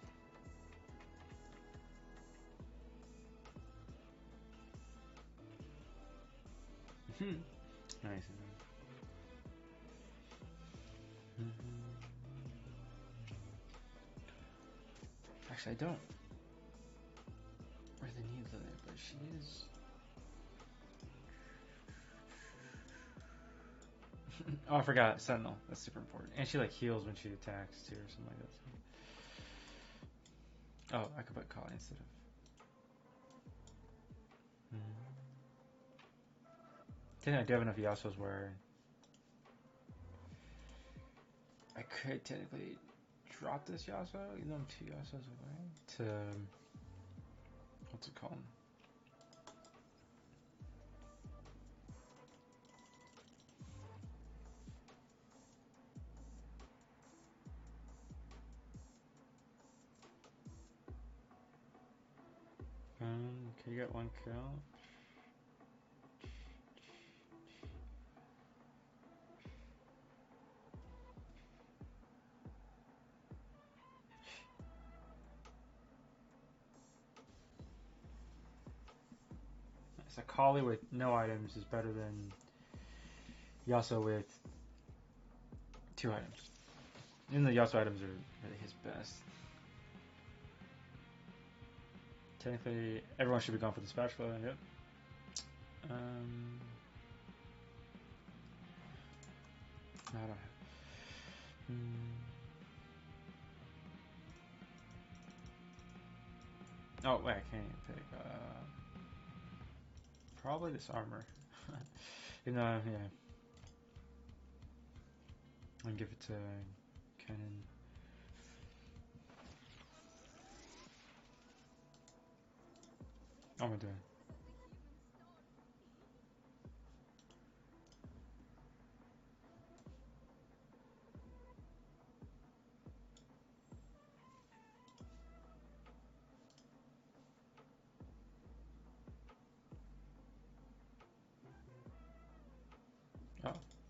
Nice. Actually, I don't really need Lilia, but she is. Oh, I forgot. Sentinel. That's super important. And she like heals when she attacks too, or something like that. Oh, I could put Kali instead of. I think I do have enough Yasuos where I could technically drop this Yasuo, even though I'm two Yasuos away, to what's it called? Um, can you get one kill? So Kali with no items is better than Yasuo with two items. Even the Yasuo items are really his best. Technically, everyone should be going for the spatula. Yep. Um, no, I don't have. Hmm. Oh wait, I can't even pick. Uh, probably this armor. Even though, yeah, I can give it to Kennen. Oh, am I doing? Oh.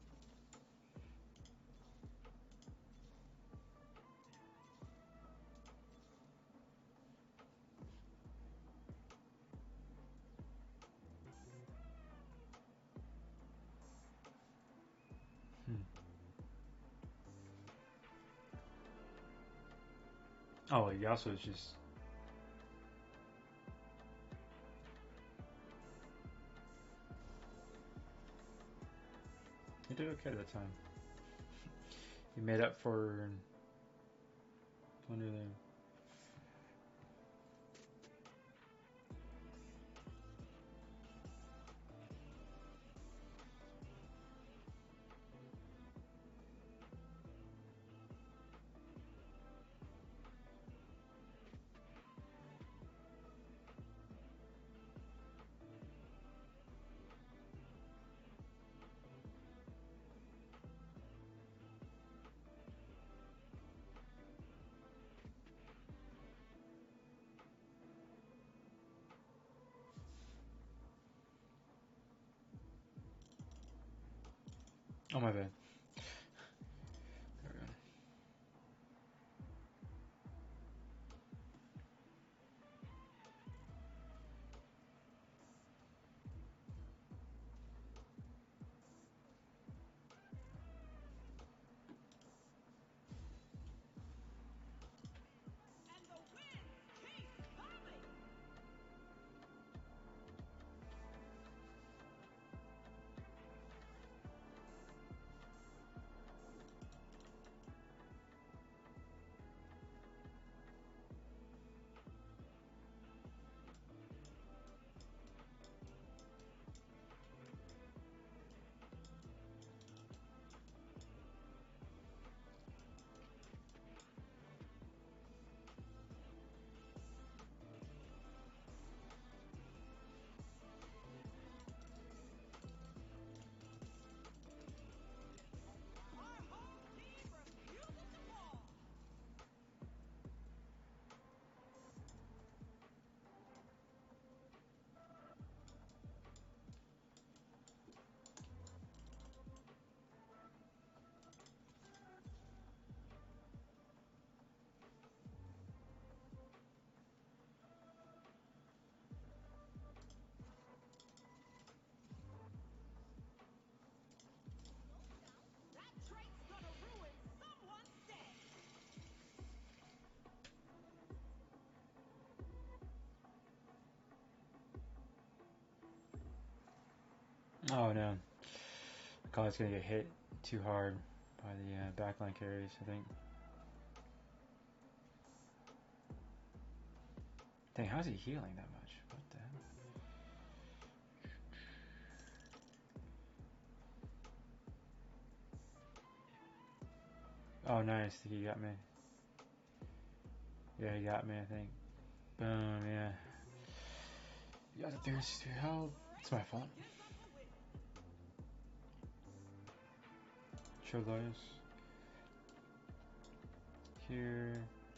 Hmm. Oh, Yasuo is just. He did okay that time. He made up for one of the. Oh, my bad. There we go. Oh no. McCollum's gonna get hit too hard by the uh, backline carries, I think. Dang, how's he healing that much? What the hell? Oh, nice. He got me. Yeah, he got me, I think. Boom, yeah. You got the thirty-two health. It's my fault. Cholos. Here.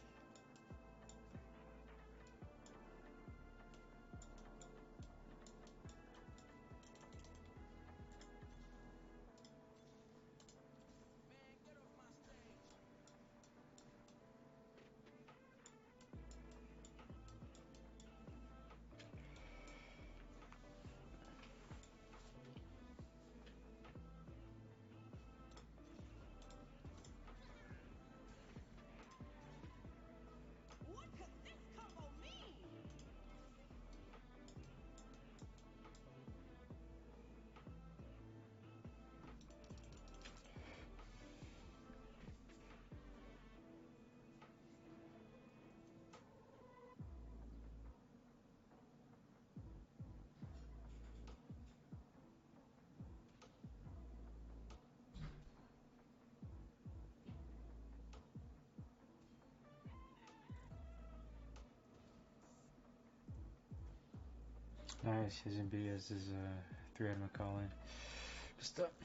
Nice. His M B is his uh, three-head McCollum. Just up.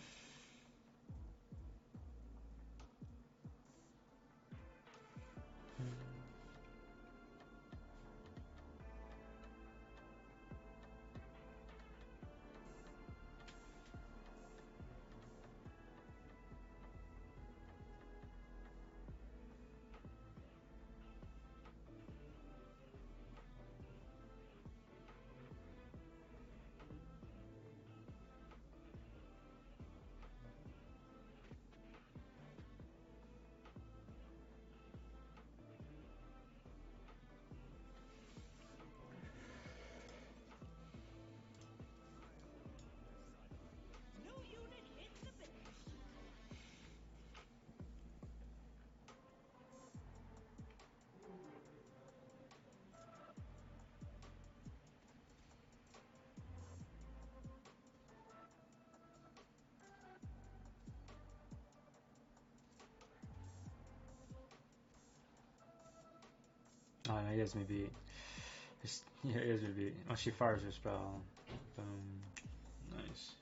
Oh no, he has me beat. Just, yeah, he has me beat. Oh, she fires her spell. Boom. Nice.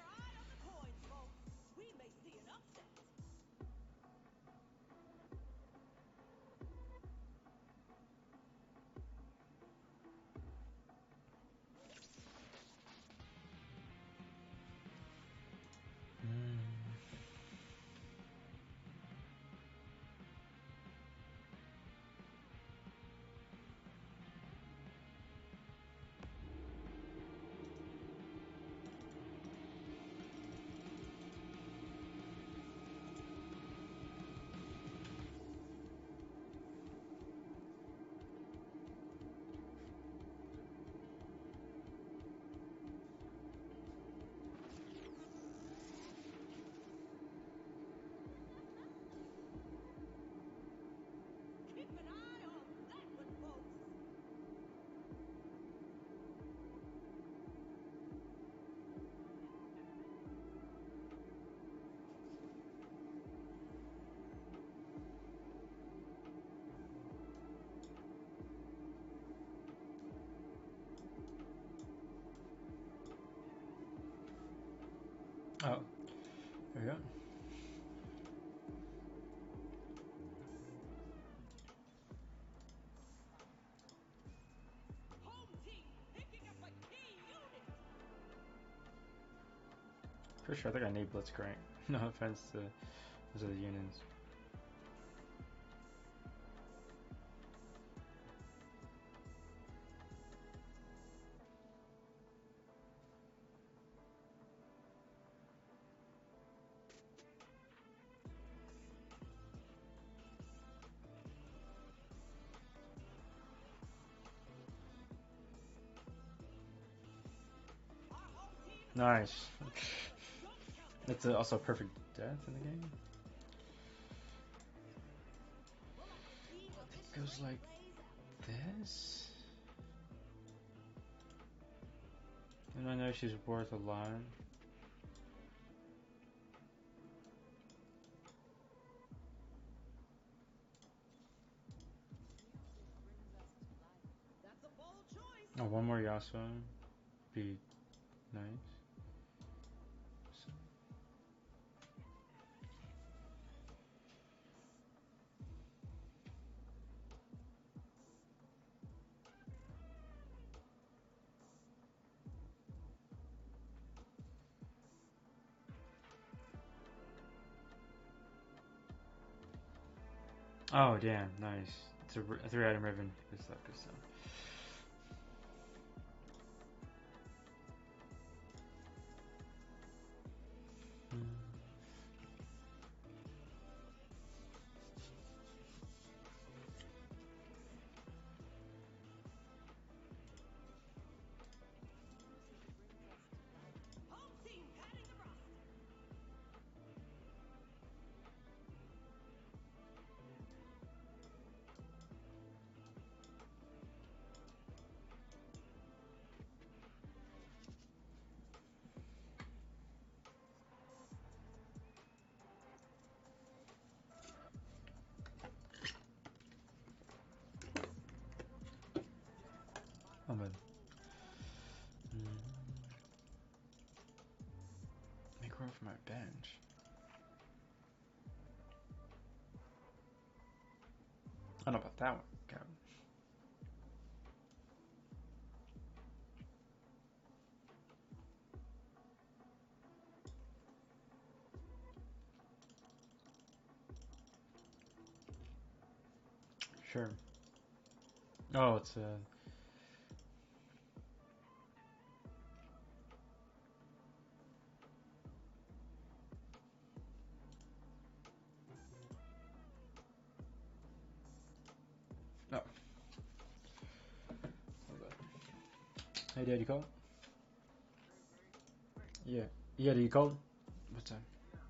Oh, there we go. Pretty sure I think I need Blitzcrank. No offense to those other unions. Nice. That's a, also a perfect death in the game. It goes like this. And I know she's worth a lot. Oh, one more Yasuo. Be nice. So. Oh, damn, nice. It's a, a three item ribbon. Good stuff, good stuff. Hmm. I'm in. Mm. Make room for my bench. I don't know about that one, Kevin. Sure. Oh, it's a. Oh. Hey, Dad, you called? Yeah. Yeah, did you call? What time?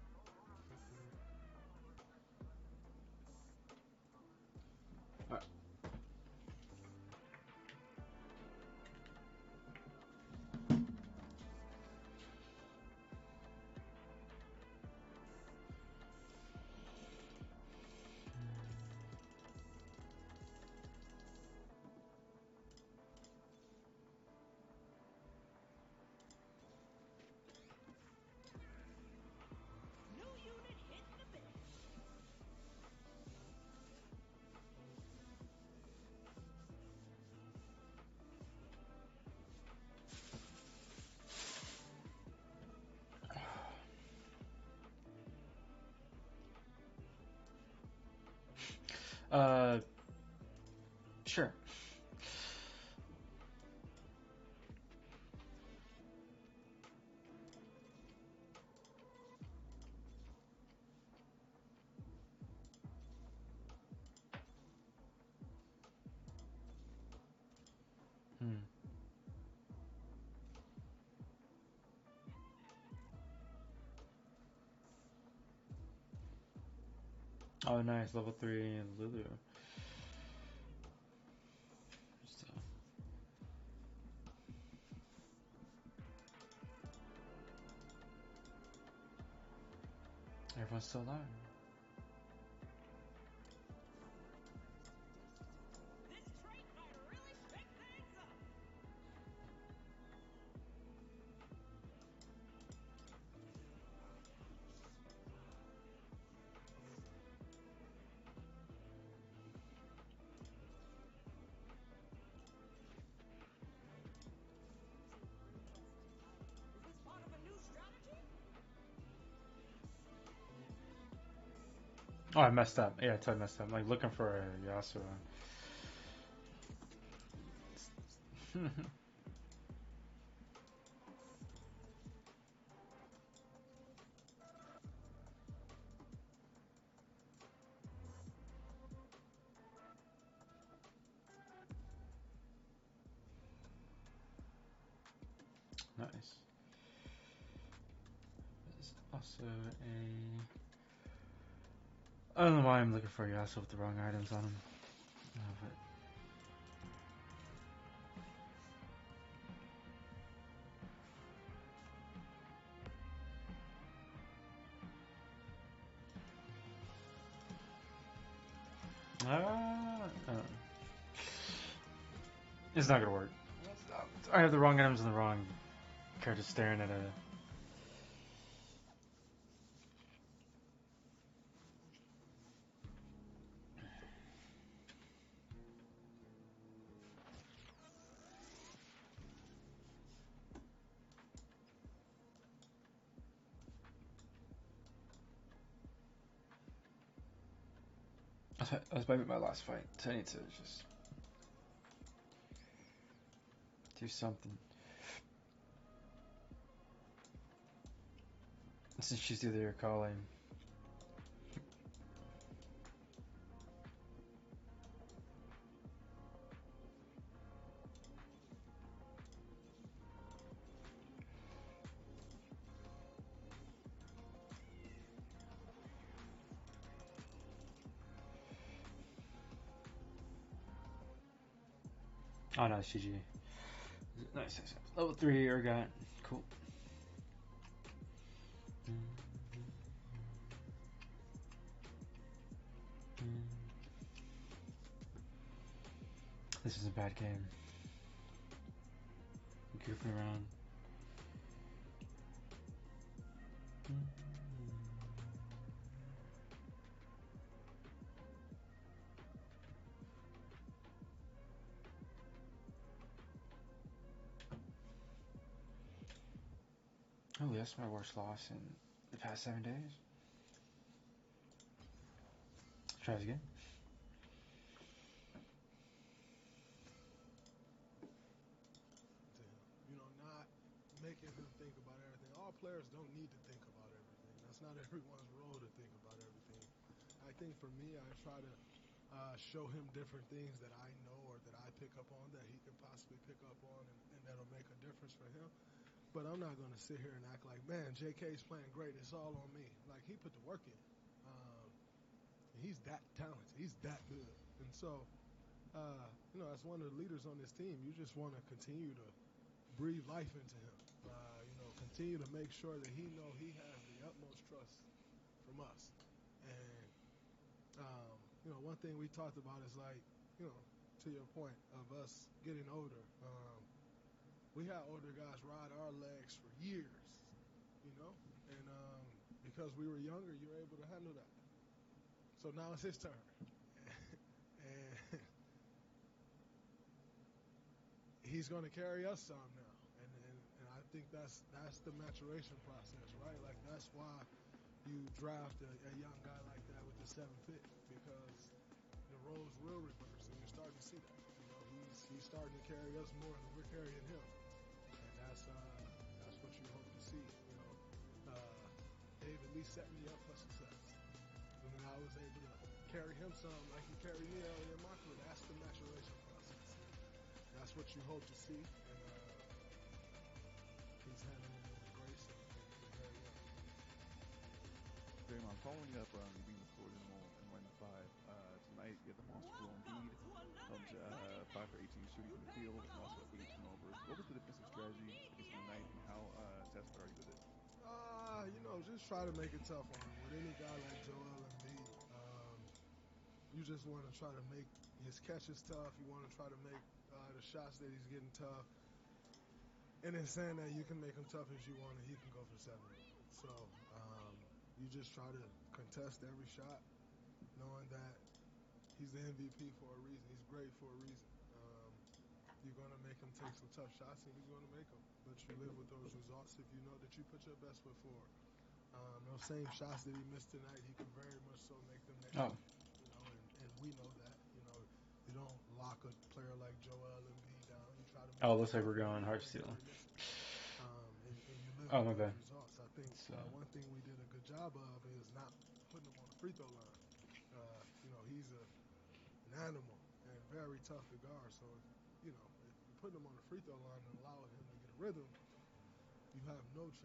Alright. Uh, sure. Hmm. Oh, nice. Level three and Lulu. So. Everyone's still alive. Oh, I messed up. Yeah, I totally messed up. I'm like looking for a Yasuo. Nice. also a. I don't know why I'm looking for Yasuo with the wrong items on him. No, but Ah, uh, it's not gonna work. I have the wrong items and the wrong character staring at a. That's maybe my last fight, so I need to just do something. Since she's either your calling. Oh no, C G. Nice, nice, nice. Level three Urgot. Cool. This is a bad game. Goofing around. Oh, that's my worst loss in the past seven days. Try it again. You know, not making him think about everything. All players don't need to think about everything. That's not everyone's role to think about everything. I think for me, I try to uh, show him different things that I know or that I pick up on that he can possibly pick up on, and, and that'll make a difference for him. But I'm not going to sit here and act like, man, J K's playing great. It's all on me. Like, he put the work in. Um, he's that talented. He's that good. And so, uh, you know, as one of the leaders on this team, you just want to continue to breathe life into him. Uh, you know, continue to make sure that he know he has the utmost trust from us. And, um, you know, one thing we talked about is like, you know, to your point of us getting older, um, we had older guys ride our legs for years, you know, and um, because we were younger, you're able to handle that. So now it's his turn. And he's going to carry us some now. And, and, and I think that's that's the maturation process, right? Like, that's why you draft a, a young guy like that with the seventh pick, because the roles will reverse, and you're starting to see that. You know, he's he's starting to carry us more than we're carrying him. That's uh, that's what you hope to see. You know, uh, Dave at least set me up for success, and then I was able to carry him some like he carried me early in my career. That's the maturation process. That's what you hope to see, and uh, he's handling it with grace and, and very well. Draymond, following up on you being recorded in and one five uh, tonight, you have the monster goal Embiid, comes uh, five for eighteen shooting from the field, and also eight turnovers. What was the defensive strategy against him tonight, and how uh, satisfied are you with it? Uh, you know, just try to make it tough on him. With any guy like Joel Embiid, um, you just want to try to make his catches tough. You want to try to make uh, the shots that he's getting tough. And in saying that, you can make him tough as you want, and he can go for seven. So um, you just try to contest every shot, knowing that he's the M V P for a reason. He's great for a reason. Um, you're going to make him take some tough shots, and he's going to make them. But you live with those results if you know that you put your best foot forward. Um, those same shots that he missed tonight, he can very much so make them next Oh. week. You know, and, and we know that. You know, you don't lock a player like Joel Embiid down. You try to make Oh, looks like we're going hard steel. Um, and, and you live Oh, with my those bad. results. I think So. uh, one thing we did a good job of is not putting him on the free throw line. Uh, you know, he's a, an animal and very tough to guard. So, if, you know, if you're putting him on the free throw line and allowing him to get a rhythm, you have no chance. And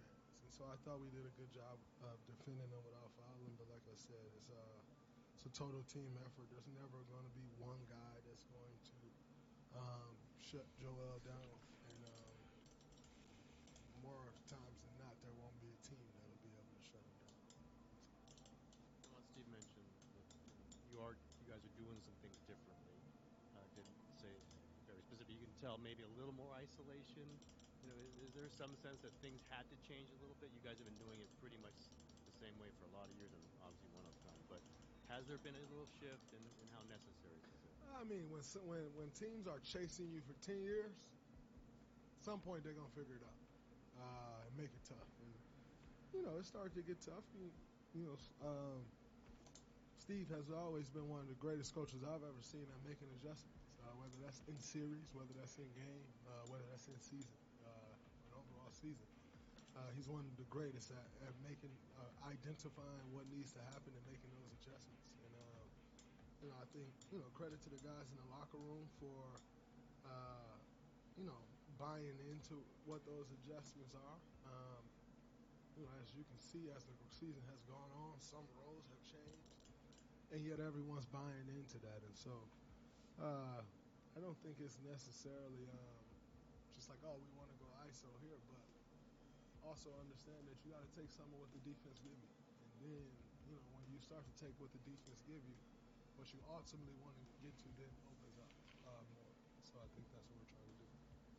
and so I thought we did a good job of defending them without fouling. But like I said, it's uh, it's a total team effort. There's never going to be one guy that's going to um, shut Joel down, and um, more times than not, there won't be a team that'll be able to shut him down. Well, Steve mentioned that you know you are you guys are doing some things differently. Uh, didn't say it very specific. You can tell maybe a little more isolation. You know, is, is there some sense that things had to change a little bit? You guys have been doing it pretty much the same way for a lot of years, and obviously one uptime. But has there been a little shift, and, and how necessary is it? I mean, when when when teams are chasing you for ten years, at some point they're gonna figure it out uh, and make it tough. And you know, it started to get tough. You, you know, um, Steve has always been one of the greatest coaches I've ever seen at making adjustments, uh, whether that's in series, whether that's in game, uh, whether that's in season, uh, an overall season. Uh, he's one of the greatest at, at making, uh, identifying what needs to happen and making those adjustments. And um, you know, I think you know credit to the guys in the locker room for uh, you know buying into what those adjustments are. Um, you know, as you can see, as the season has gone on, some roles have changed, and yet everyone's buying into that. And so, uh, I don't think it's necessarily um, just like, oh, we want to go I S O here, but also understand that you got to take some of what the defense give you. And then, you know, when you start to take what the defense give you, what you ultimately want to get to then opens up uh, more. So I think that's what we're trying to do.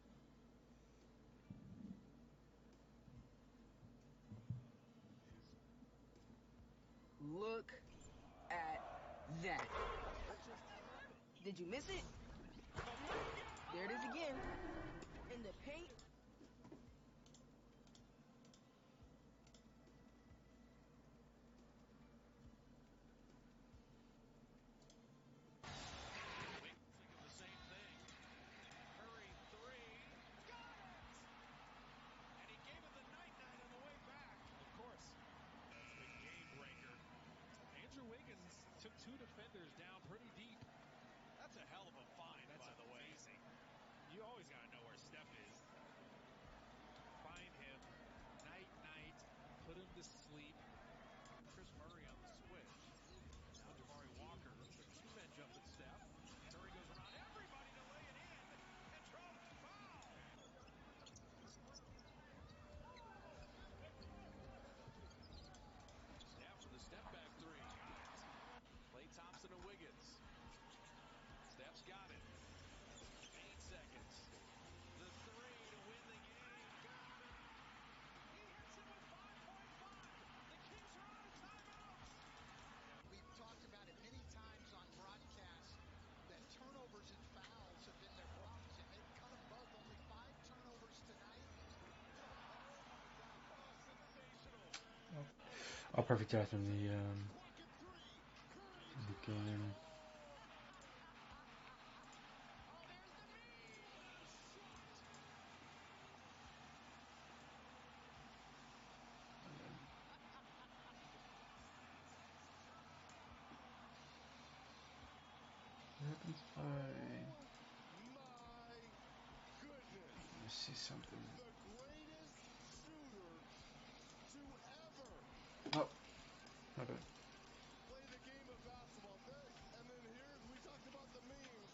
Look at that. Did you miss it? There it is again. In the paint. Took two defenders down pretty deep. That's a hell of a find, That's by the way. amazing. You always got to know where Steph is. Find him. Night, night. Put him to sleep. Chris Murray on the switch. Now Jabari Walker. The two-man jump at Steph. Curry goes around everybody to lay it in. Petrov foul. Steph for the step back three. Klay Thompson to Wiggins. Steph's got it. Eight seconds. The three to win the game. Got it. He hits it with five point five. The Kings are out of timeouts. We've talked about it many times on broadcast that turnovers and fouls have been their problems, and they've cut them both. Only five turnovers tonight. Oh, perfect shot from the um, the game. What happens if I... Let me see something. Oh, my bad. Play the game of basketball. And then here, we talked about the memes.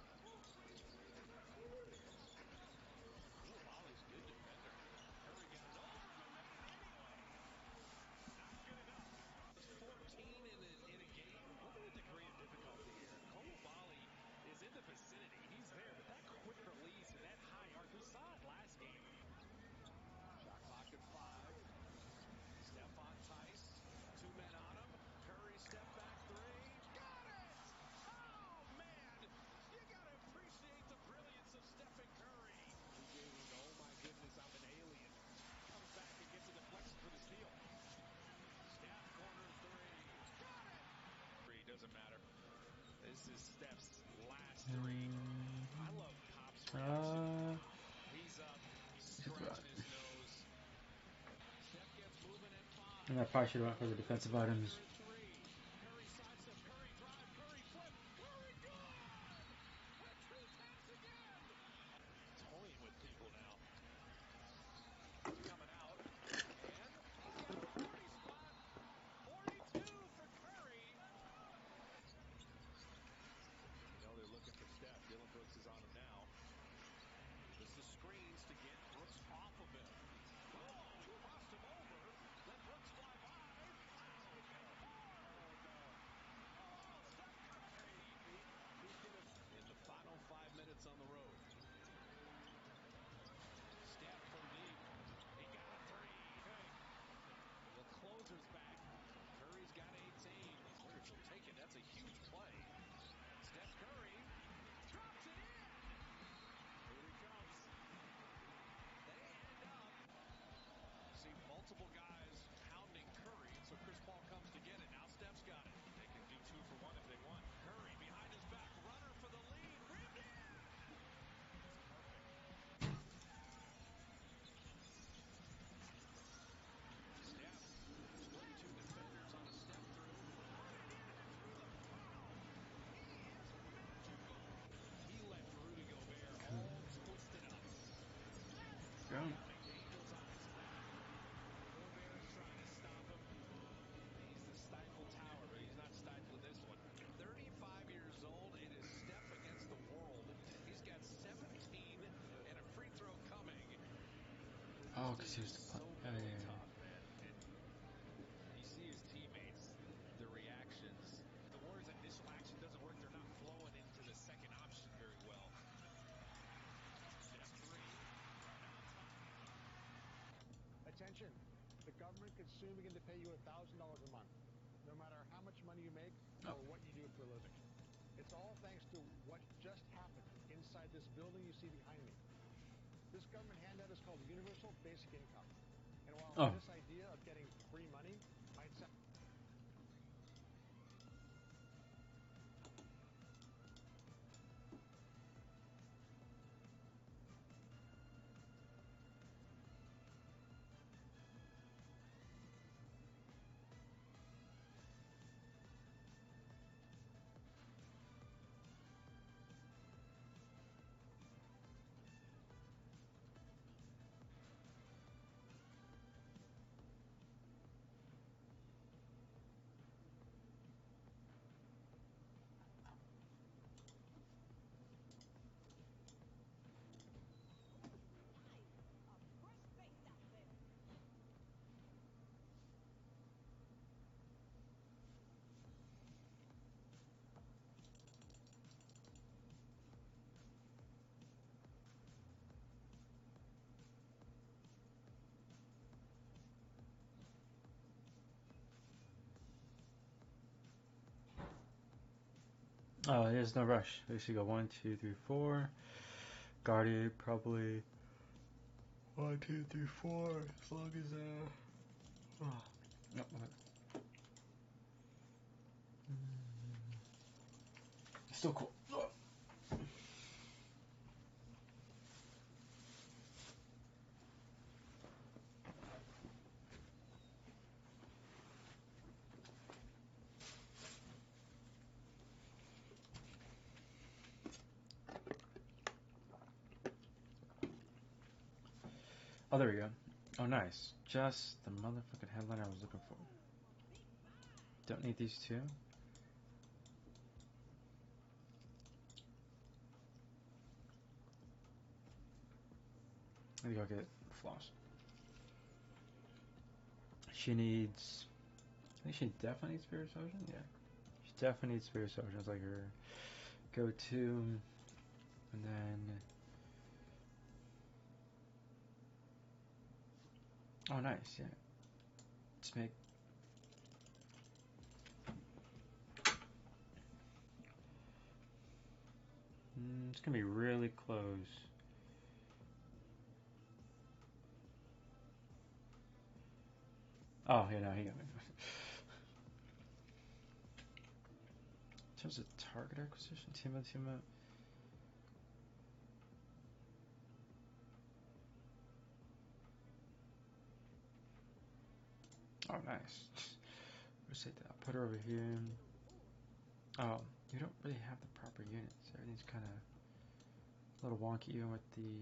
Wally's good defender. Curry got it over, but made it anyway. Not good enough. fourteen in a, in a game. Look at the degree of difficulty here. Coulibaly is in the vicinity. He's there, but that quick release and that high arc, we saw it last game. Shot clock at five. Stephon Tice. Two men on him. Curry step back three. Got it! Oh, man! You got to appreciate the brilliance of Stephen Curry. He gave him the, oh, my goodness, I'm an alien. Comes back and gets a deflection for the steal. Steph corner three. Got it! Three doesn't matter. This is Steph's last three. I love Pop's reaction. Uh, He's up, scratching his nose. Steph gets moving at five. and I probably should have went for the defensive items. Curry sidestep, Curry drive, Curry flip, Curry good! With two taps again! Toying with people now. Coming out, and Boom. McDaniels on his back. Gobert's trying to stop him. He's the stifle tower, but he's not stifling this one. thirty-five years old. It is Steph against the world. He's got seventeen and a free throw coming. Oh, because he was the So yeah, really yeah, yeah. tough, man. And you see his teammates, the reactions. The Warriors' initial action doesn't work. They're not flowing into the second option very well. Step three. Attention, the government could soon begin to pay you one thousand dollars a month, no matter how much money you make or what you do for a living. It's all thanks to what just happened inside this building you see behind me. This government handout is called Universal Basic Income. And while Oh. this idea of getting free money might sound Oh, there's no rush. We should go one, two, three, four. Guardian probably one, two, three, four. As long as uh. Oh. No, what? Still cool. Oh, there we go. Oh, nice. Just the motherfucking headline I was looking for. Don't need these two. Let me go get floss. She needs. I think she definitely needs Spirit Ocean. Yeah. She definitely needs Spirit Ocean. It's like her go to. And then. Oh, nice. Yeah. Let's make. Mm, it's gonna be really close. Oh, yeah, no, he got me. In terms of target acquisition, team up, team up. Oh, nice. Let's say that. I'll put her over here. Oh, you don't really have the proper units. Everything's kind of a little wonky even with the.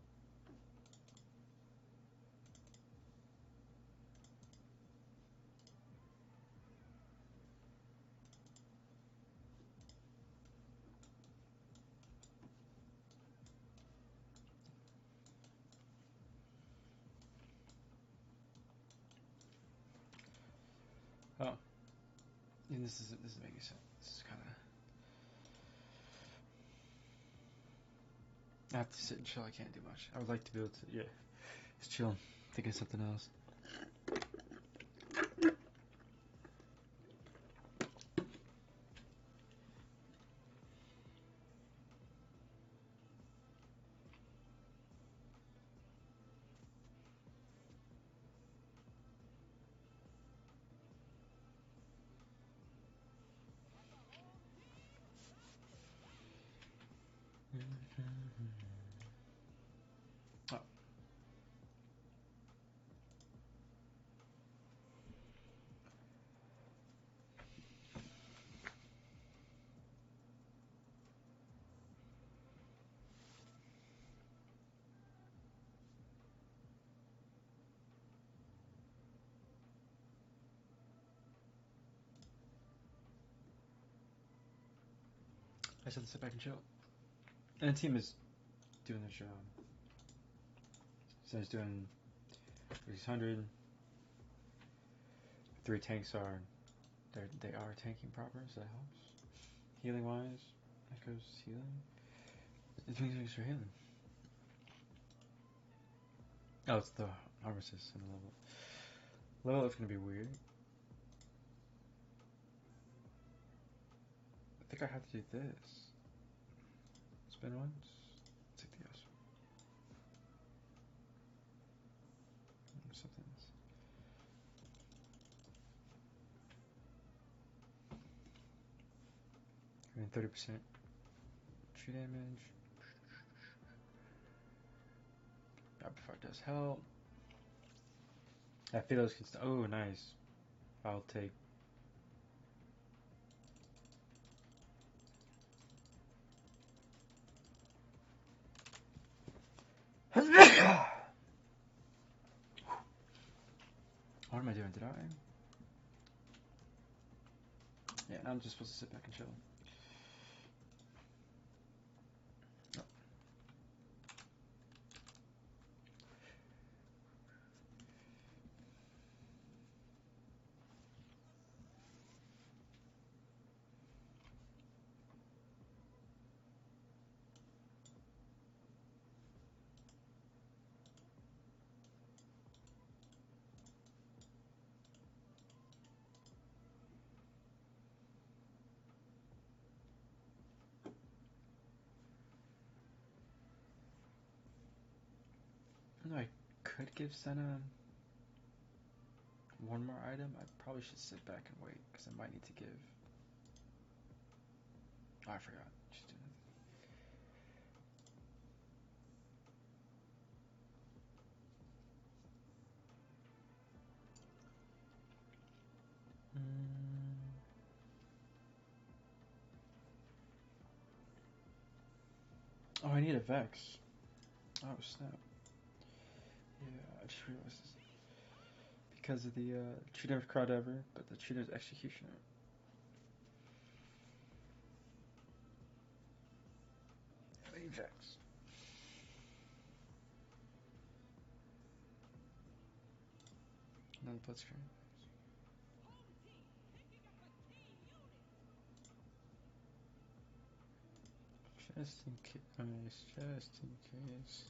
Oh, and this is this is making sense. This is kind of. I have to sit and chill. I can't do much. I would like to be able to, yeah, just chill, think of something else. Oh. just have to sit back and chill. And the team is doing their job. So it's doing six hundred. Three tanks are they they are tanking proper, so that helps. Healing wise, Echo's healing. It's doing things for healing. Oh, it's the armor system level. Level up's gonna be weird. I think I have to do this. Spin once. Take the S. Something else. I mean, thirty percent tree damage. Rapid does help. I feel those can. St- oh, nice. I'll take. What am I doing? Did I? Yeah, now I'm just supposed to sit back and chill. Oh. No, I could give Senna one more item. I probably should sit back and wait because I might need to give. Oh, I forgot. She's doing it. Mm. Oh, I need a Vex. Oh, snap. Yeah, I just realized this. Because of the uh, Cheater's Crowdever, but the Cheater's Executioner. I need Vex. Another Blitzcrank. Just in case. Just in case.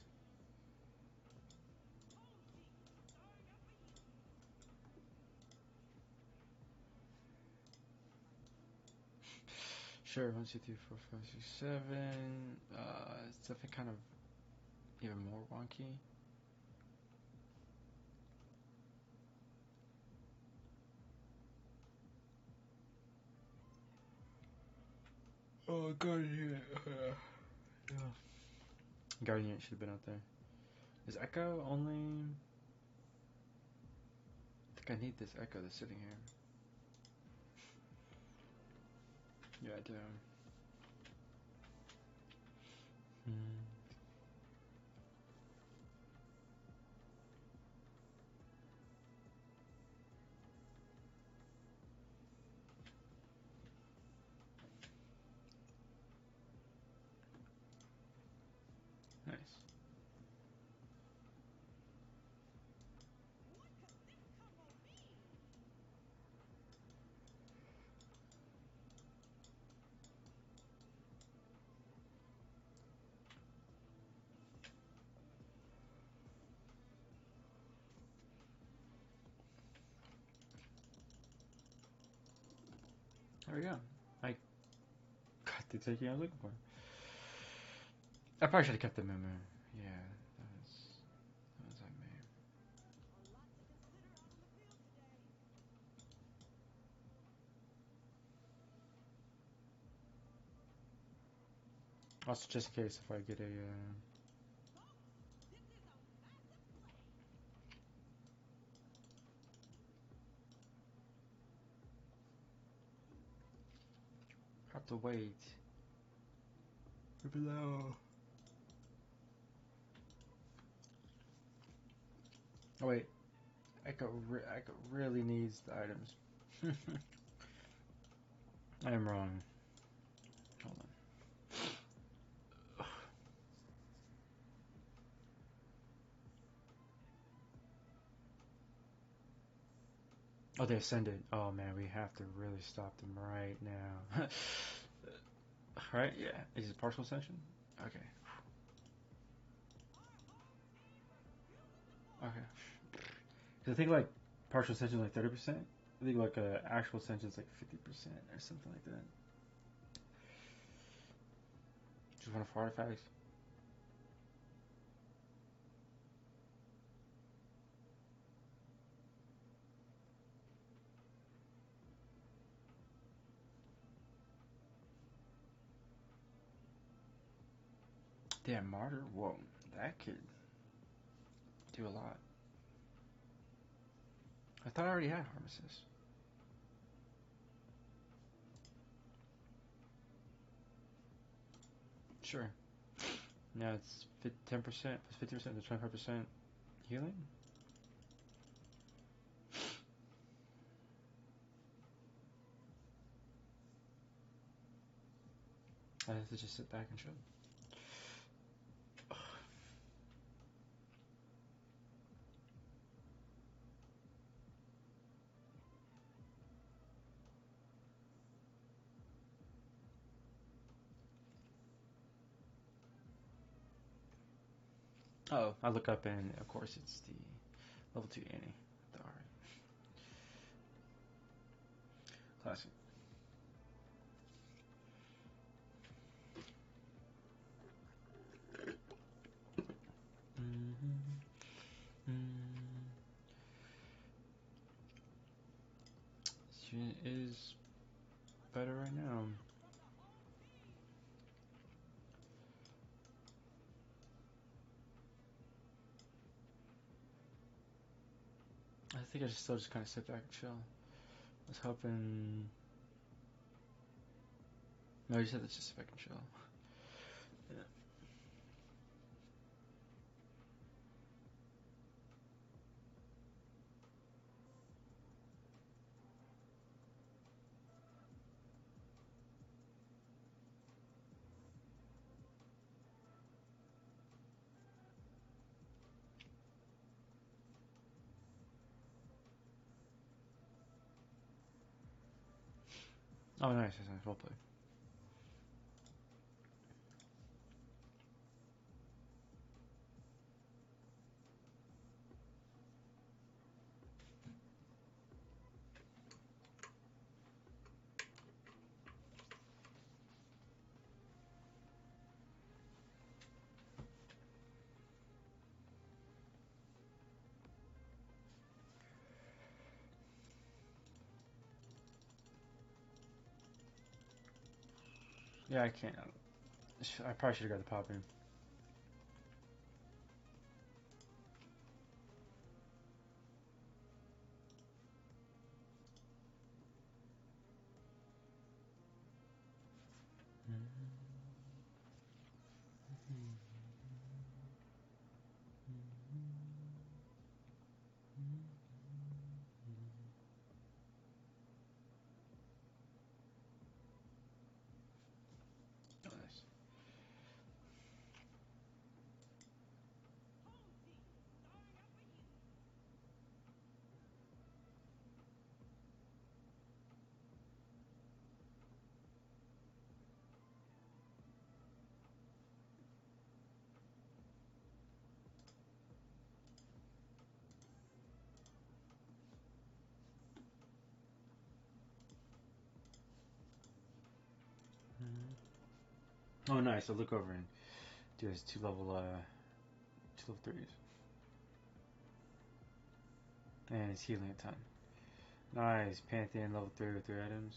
Sure, one, two, three, four, five, six, seven. Uh, it's definitely kind of even more wonky. Oh, Guardian. Uh, yeah. Guardian should have been out there. Is Echo only... I think I need this Echo that's sitting here. Yeah, I do. Hmm. Nice. There we go. I got the taking I was looking for. I probably should have kept the Moo Moo. Yeah, that was that was on me. Also, just in case if I get a. Uh, have to wait. Below. Oh wait, Echo, re Echo really needs the items. I am wrong. Hold on. Oh, they ascended. Oh man, we have to really stop them right now. Right? Yeah. Is it partial ascension? Okay. Okay. Because I think like partial ascension is like thirty percent. I think like uh, actual ascension is like fifty percent or something like that. Just one of artifacts. Damn, Martyr? Whoa, that could do a lot. I thought I already had Harmesis. Sure. Now it's ten percent plus fifty percent to twenty-five percent healing? I have to just sit back and chill. Oh, I look up and of course it's the level two Annie. The R. Classic. Mm-hmm. Mm. This unit is better right now. I think I should still just kind of sit back and chill. I was hoping. No, you said let's just sit back and chill. Yeah. Oh, nice, nice, nice. Well played. Yeah, I can't. I probably should have got the pop in. Oh, nice. I'll look over and do his two level, uh, two level threes. And he's healing a ton. Nice. Pantheon level three with three items.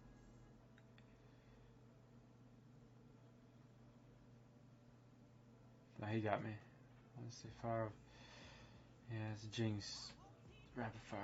Now he got me. Let's see. Fire. Yeah, it's Jinx. Rapid fire.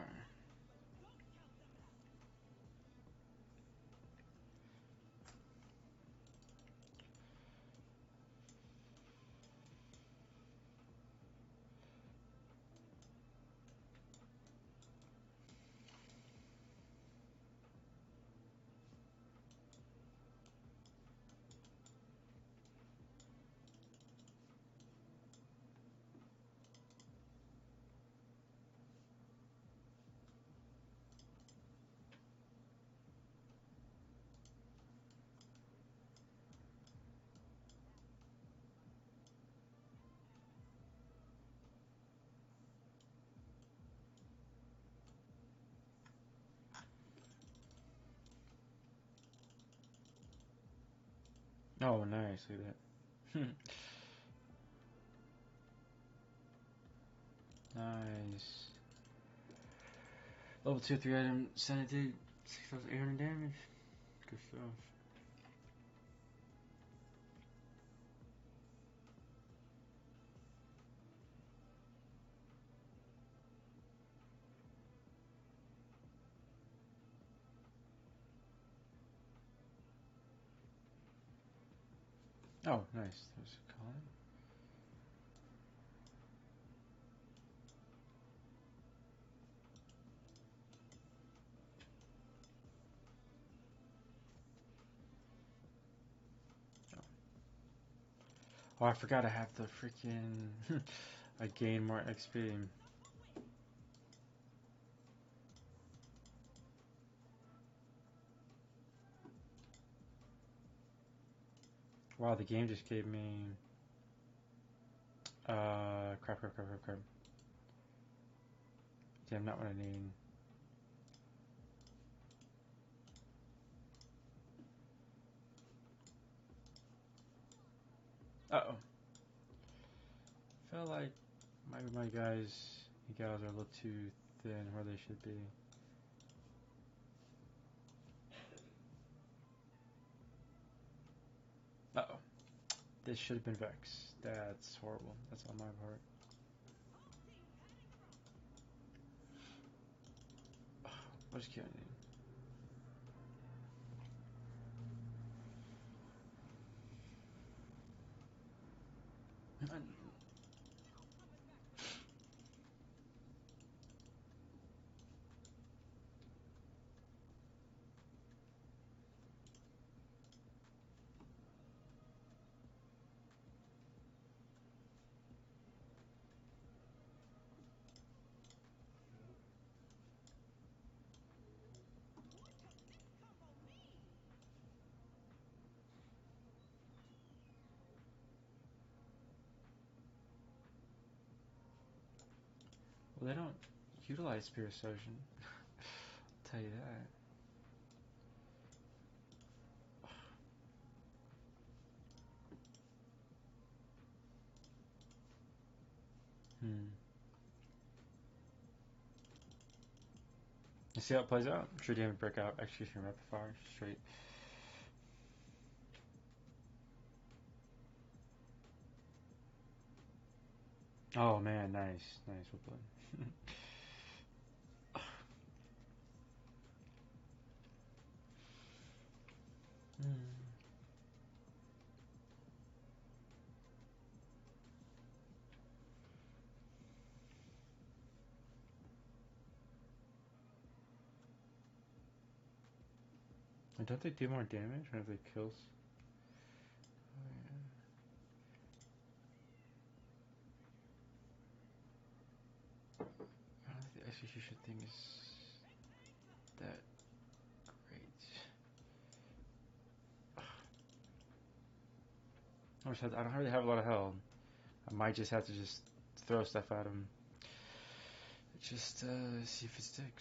Oh, nice. Look at that. Nice. Level two, three item, sanity, six thousand eight hundred damage. Good stuff. Oh, nice. There's a Colin. Oh, I forgot I have the freaking. I gain more X P. Wow, the game just gave me. Uh, crap, crap, crap, crap, crap. Damn, not what I need. Uh oh. Feel like maybe my guys and gals are a little too thin where they should be. Uh oh. This should have been Vex. That's horrible. That's on my part. What is killing me? Well, they don't utilize Spear Surgeon. I'll tell you that. Hmm. You see how it plays out? I'm sure you have break out execution rapid fire straight. Oh man, nice, nice, well played. Hmm. And don't they do more damage whenever they kills? Oh, yeah. I don't think the execution thing is that great. I wish I, I don't really have a lot of health. I might just have to just throw stuff at him. Just uh, see if it sticks.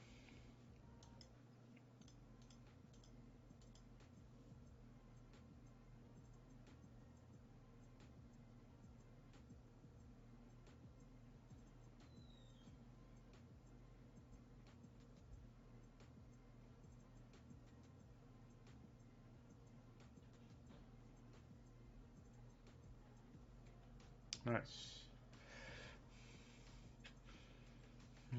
Nice. Hmm.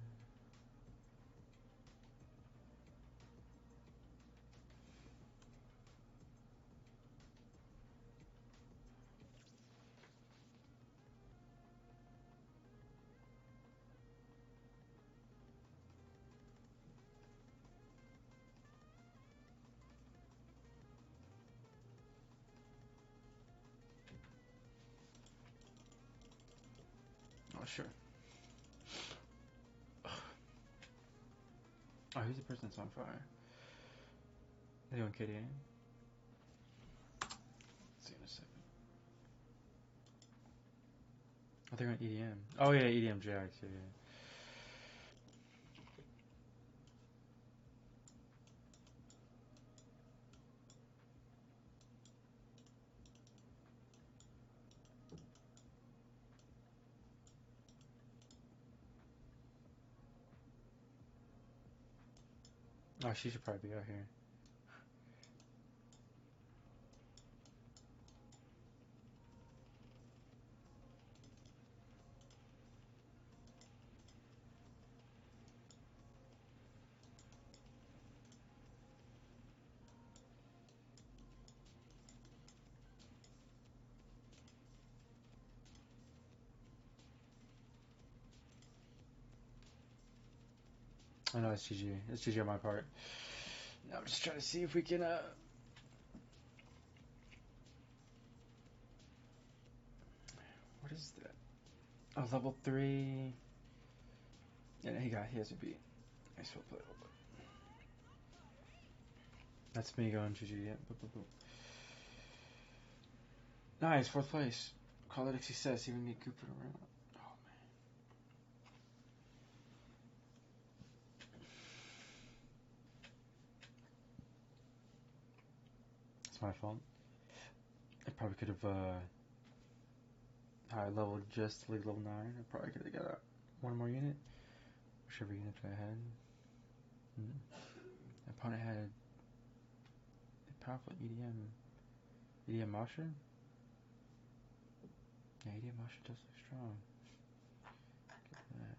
Oh, sure. Oh, who's the person that's on fire? Are they on K D A? See in a second. Oh, they're on E D M. Oh, yeah, E D M Jax. Yeah, yeah. Oh, she should probably be out here. I know it's G G. It's G G on my part. Now I'm just trying to see if we can, uh... What is that? Oh, level three. Yeah, he got, he has a beat. Nice, well played, well played. That's me going G G, yeah. Boop, boop, boop. Nice, fourth place. Call it a success, even need Cooper to run. Oh, man. It's my fault. I probably could have, uh... high leveled just League level nine. I probably could have got one more unit. Whichever unit that I had. Mm. My opponent had a powerful E D M. E D M Mosher? Yeah, E D M Mosher does look strong. Get that.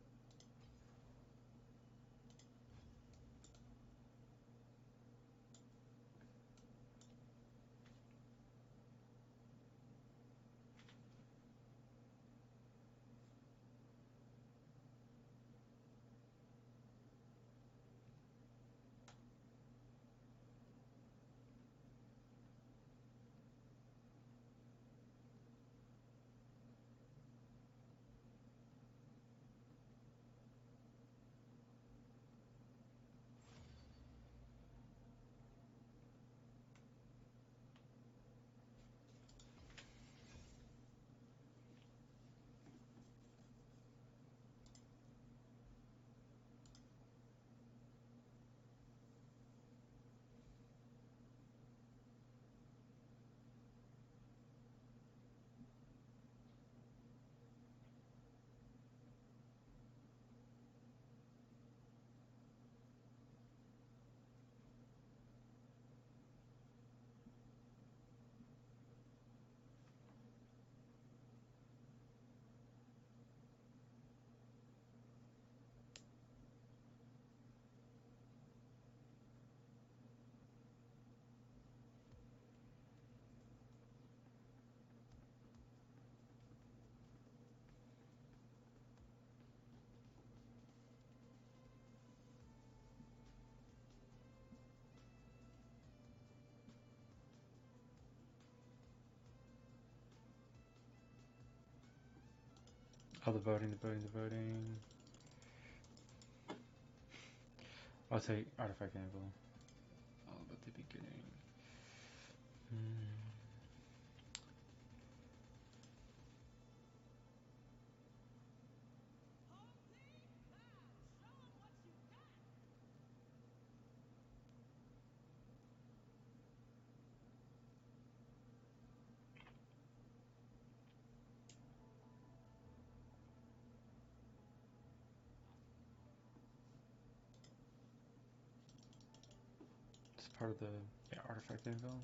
Oh, the voting, the voting, the voting. I'll take Artifact Anvil. All about the beginning. Hmm. It's part of the yeah, Artifact Anvil.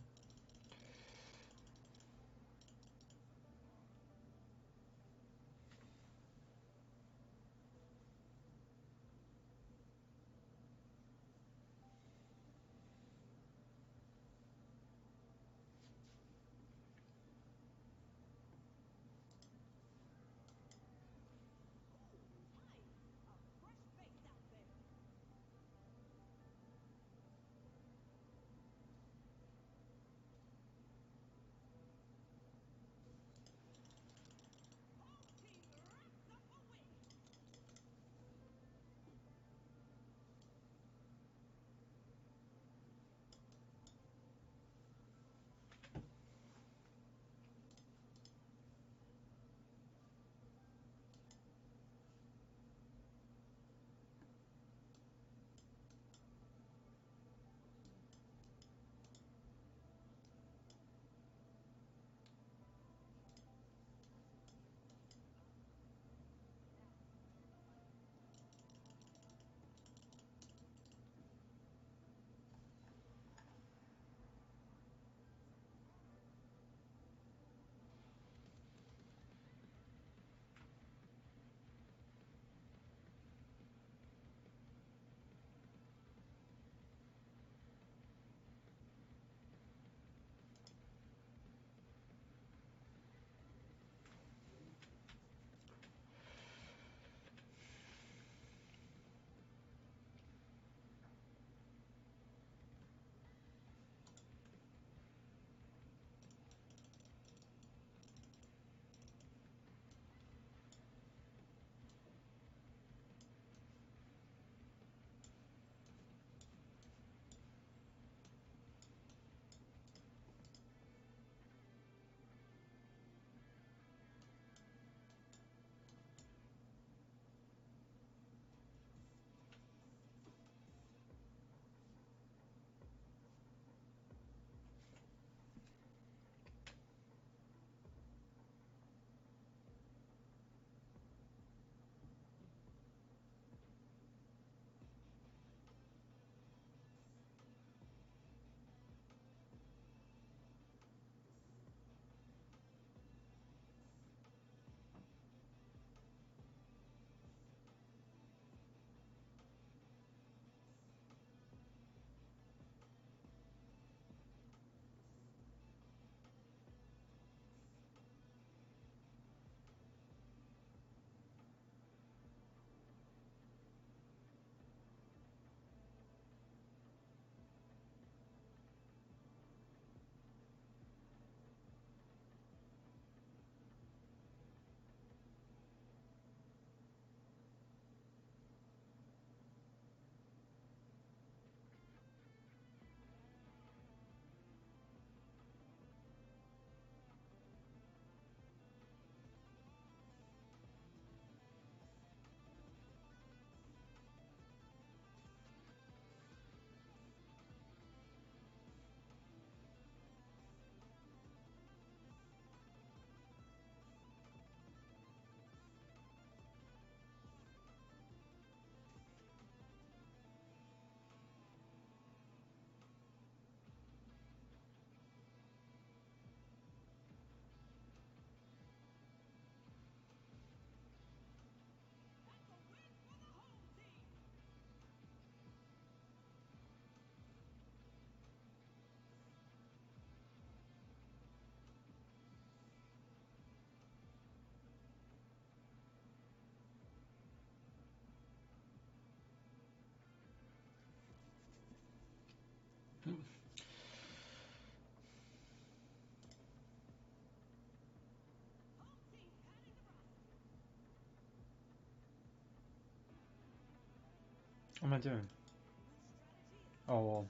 What am I doing? Oh well.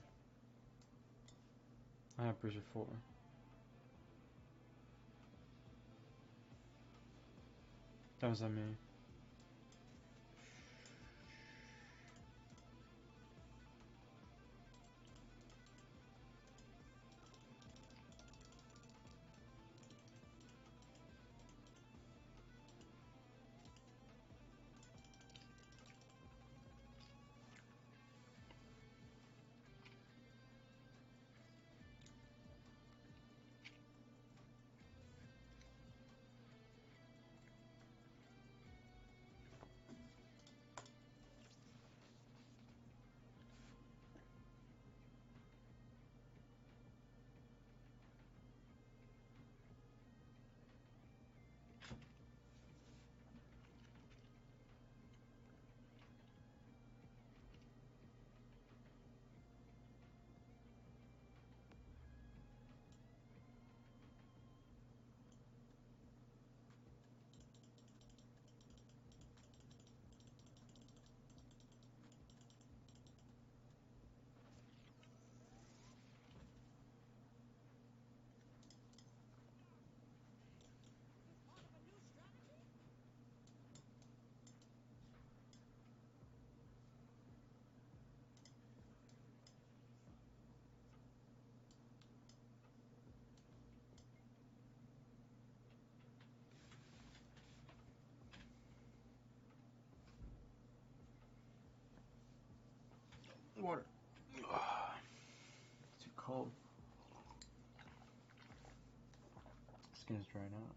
I have Bridget four. That was on me. Water. It's too cold. Skin's drying out.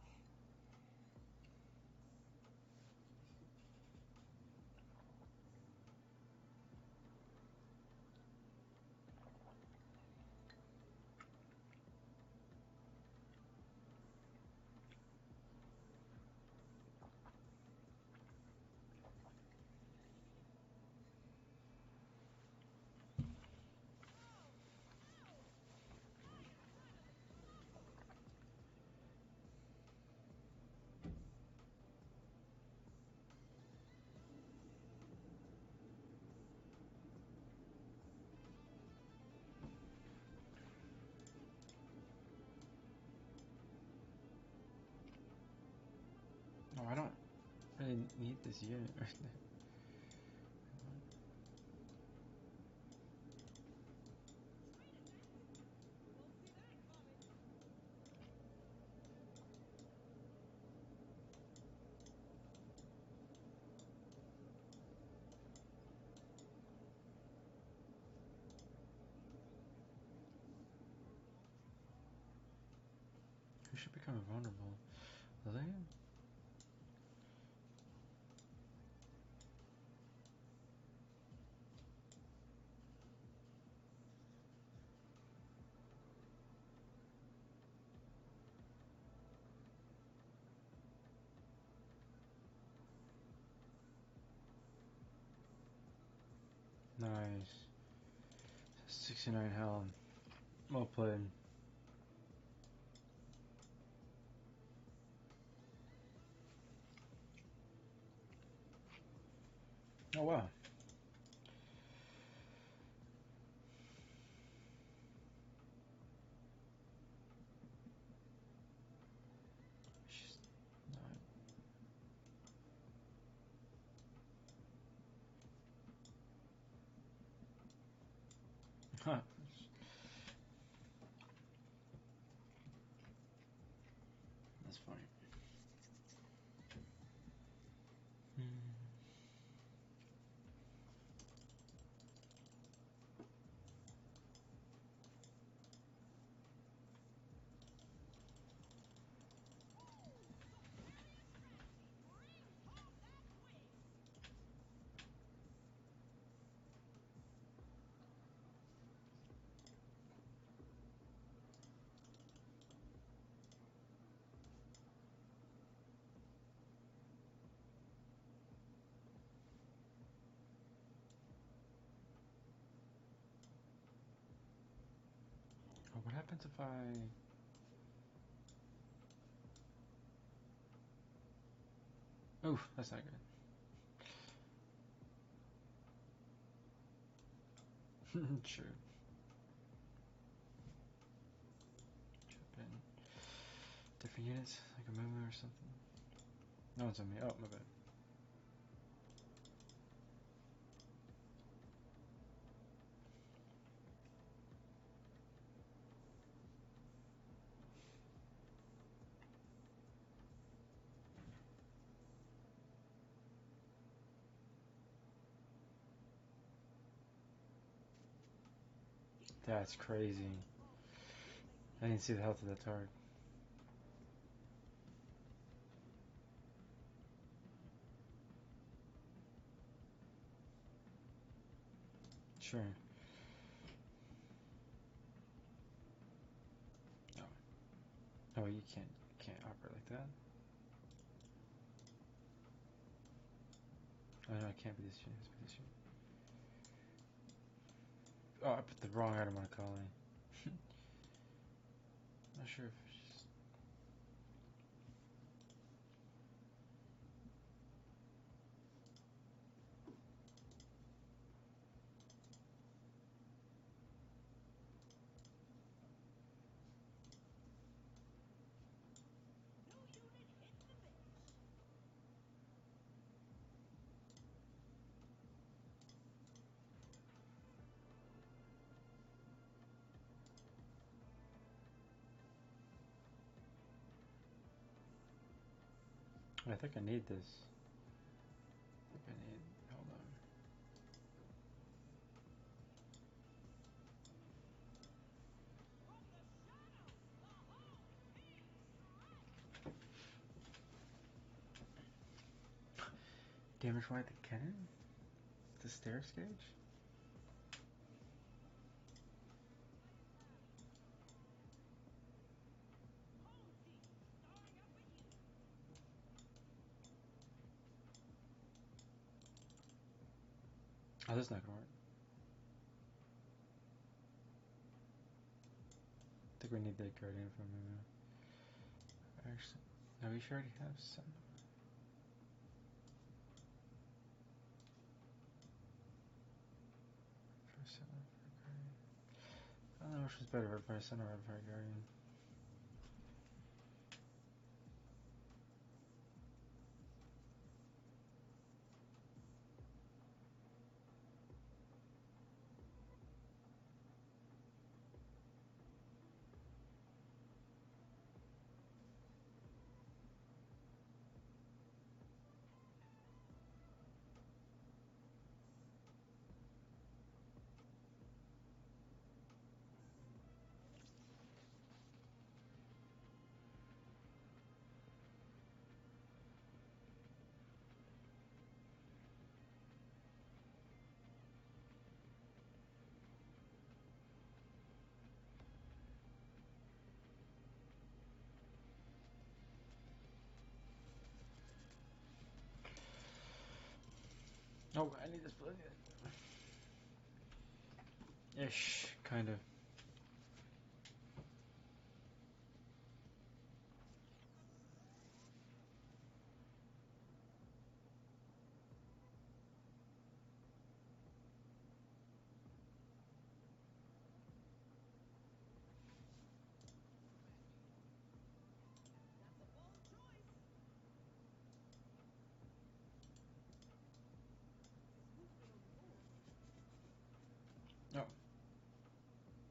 No, I don't really need this unit right now. Who should become vulnerable? Lillian? Nice. sixty-nine health. Well played. Oh wow. She's not. Huh. That's funny. Hmm. Intensify. Oof, that's not good. True. Jump in. Different units, like a movement or something. No one's on me. Oh, my bad. That's crazy. I didn't see the health of that target. Sure. Oh. Oh, you can't can't operate like that. Oh no, it can't be this shit. It's be this shit. Oh, I put the wrong item on a colony. Not sure if it's just... I think I need this. I think I need... Hold on. Damage right the cannon? The stairs gauge? Oh, that's not gonna work. I think we need that guardian from him. Actually, no, we should already have some. First center for guardian. I don't know which was better, Vampire Center or Vampire Guardian. Oh, I need this blood. Ish, kind of. Oh.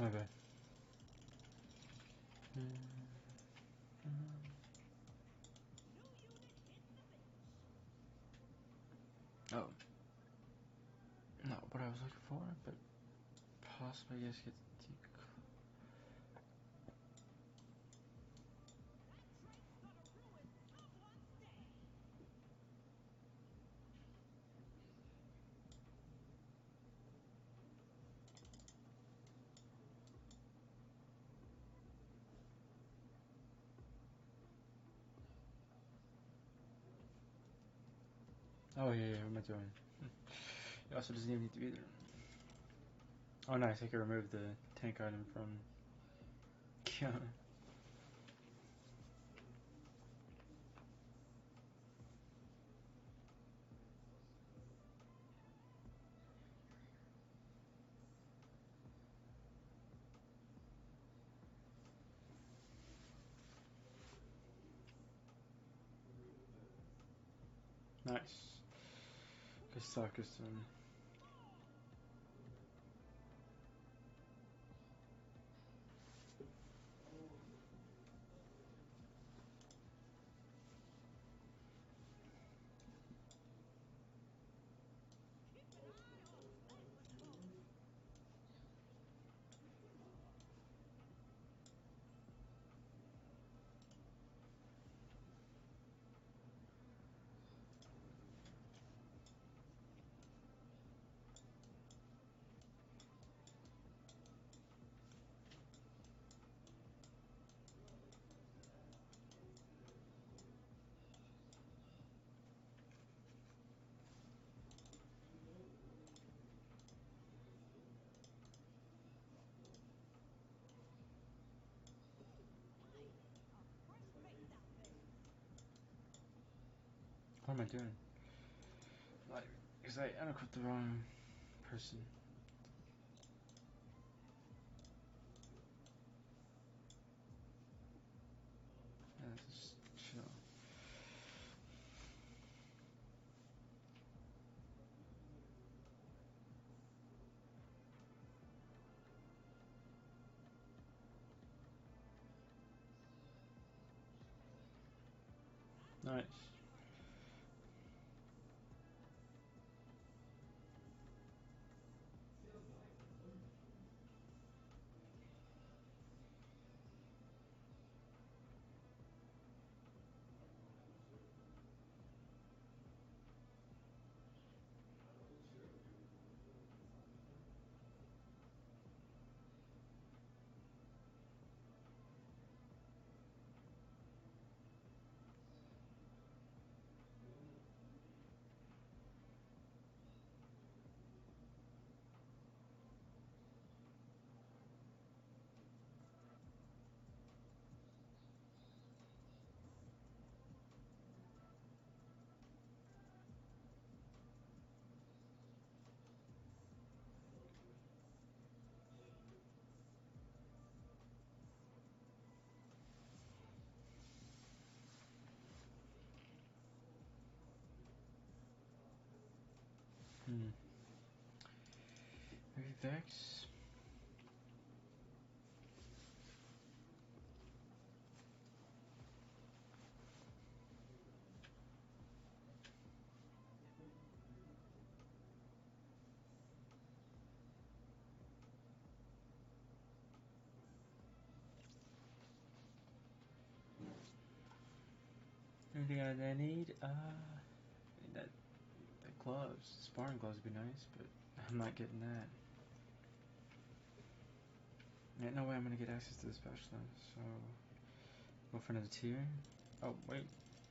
My bad. Oh. Not what I was looking for, but possibly I guess get the Oh yeah, yeah, what am I doing? It also doesn't even need to be there. Oh nice, I can remove the tank item from Kiana. Nice. Good stuff, good stuff. What am I doing? Like, because I unequipped the wrong person. Yeah, let's just chill. Nice. Hmm. Maybe Vex? Anything I need? Uh, that, that gloves, sparring gloves would be nice, but I'm not getting that. Ain't no way I'm gonna get access to the specialist, so go for another tier. Oh wait,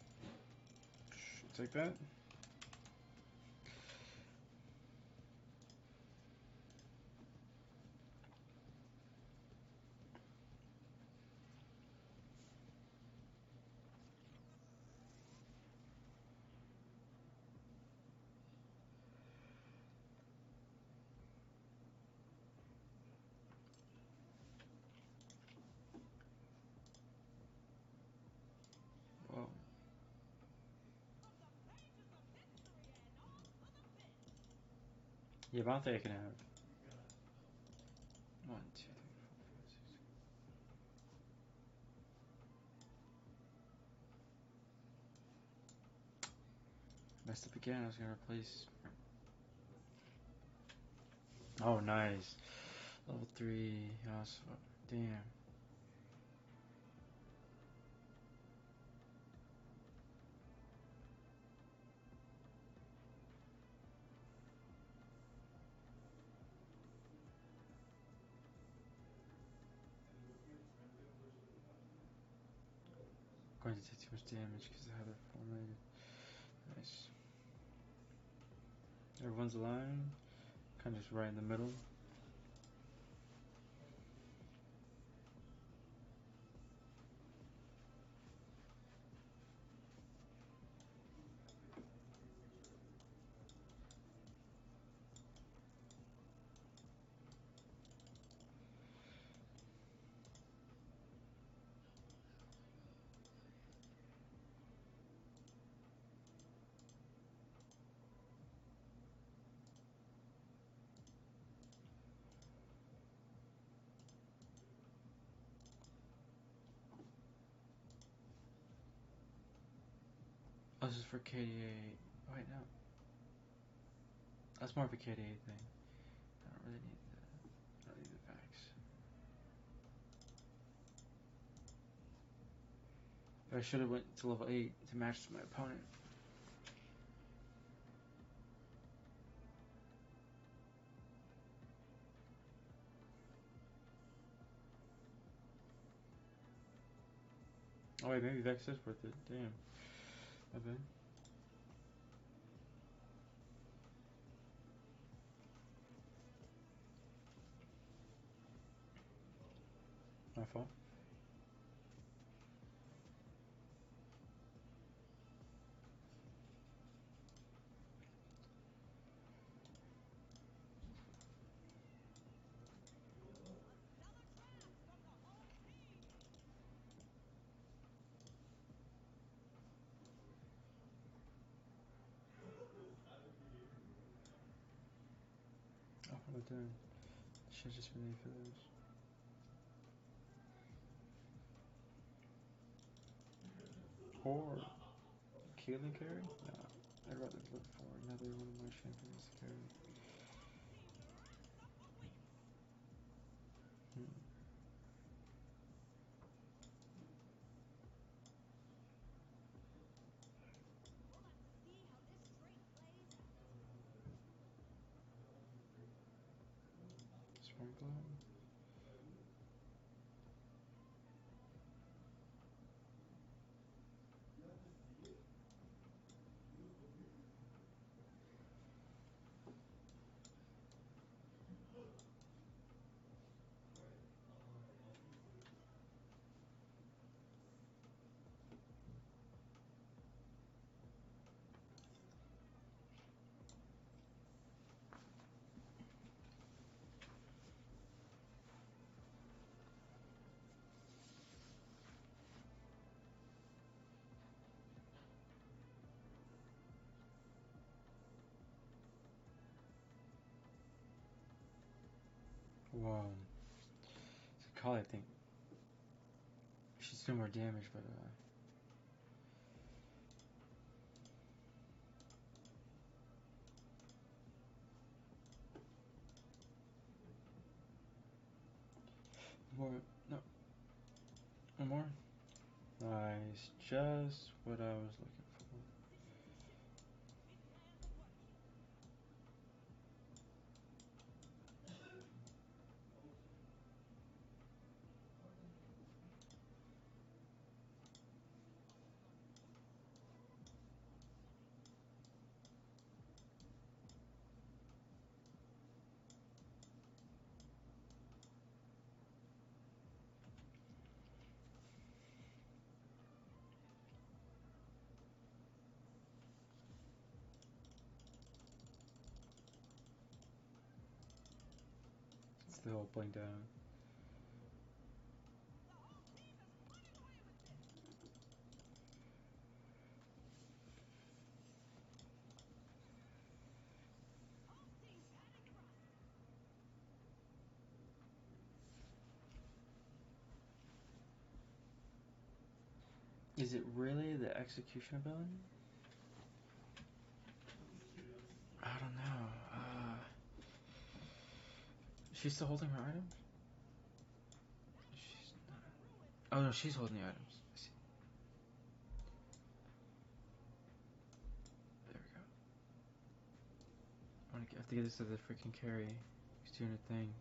take that. Whoa. Yeah, but I don't think I can have one, two, three, Messed up again. I was gonna replace. Oh, nice. Level three. Awesome. Damn. Going to take too much damage because of how they're formulated. Nice. Everyone's aligned. Kind of just right in the middle. Oh, this is for K D A. Wait, no. That's more of a K D A thing. I don't really need the, I don't need the facts. But I should have went to level eight to match my opponent. Oh wait, maybe Vex is worth it. Damn. My bad. My fault. Oh, what am I doing? Should just been for those. Or Keelan carry? No. I'd rather look for another one of my champions to carry. Hmm. Sprinkle. Whoa. It's a call, I think. She's doing more damage, but uh. More. No. One more. Nice. Just what I was looking for. Still blinked out. Is it really the execution ability? She's still holding her items? She's not. Oh no, she's holding the items. I see. There we go. I wanna get, I have to get this to the freaking carry. He's doing a thing.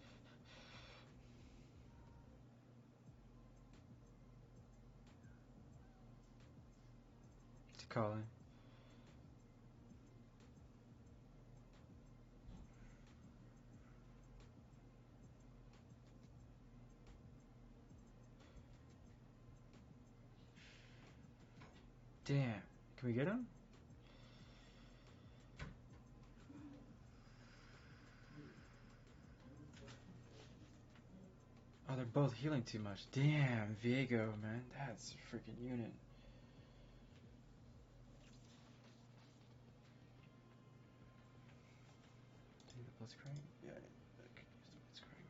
It's calling. Damn. Can we get him? Oh, they're both healing too much. Damn, Viego, man. That's a freaking unit. Do you need the Blitzcrank? Yeah, I could use the Blitzcrank.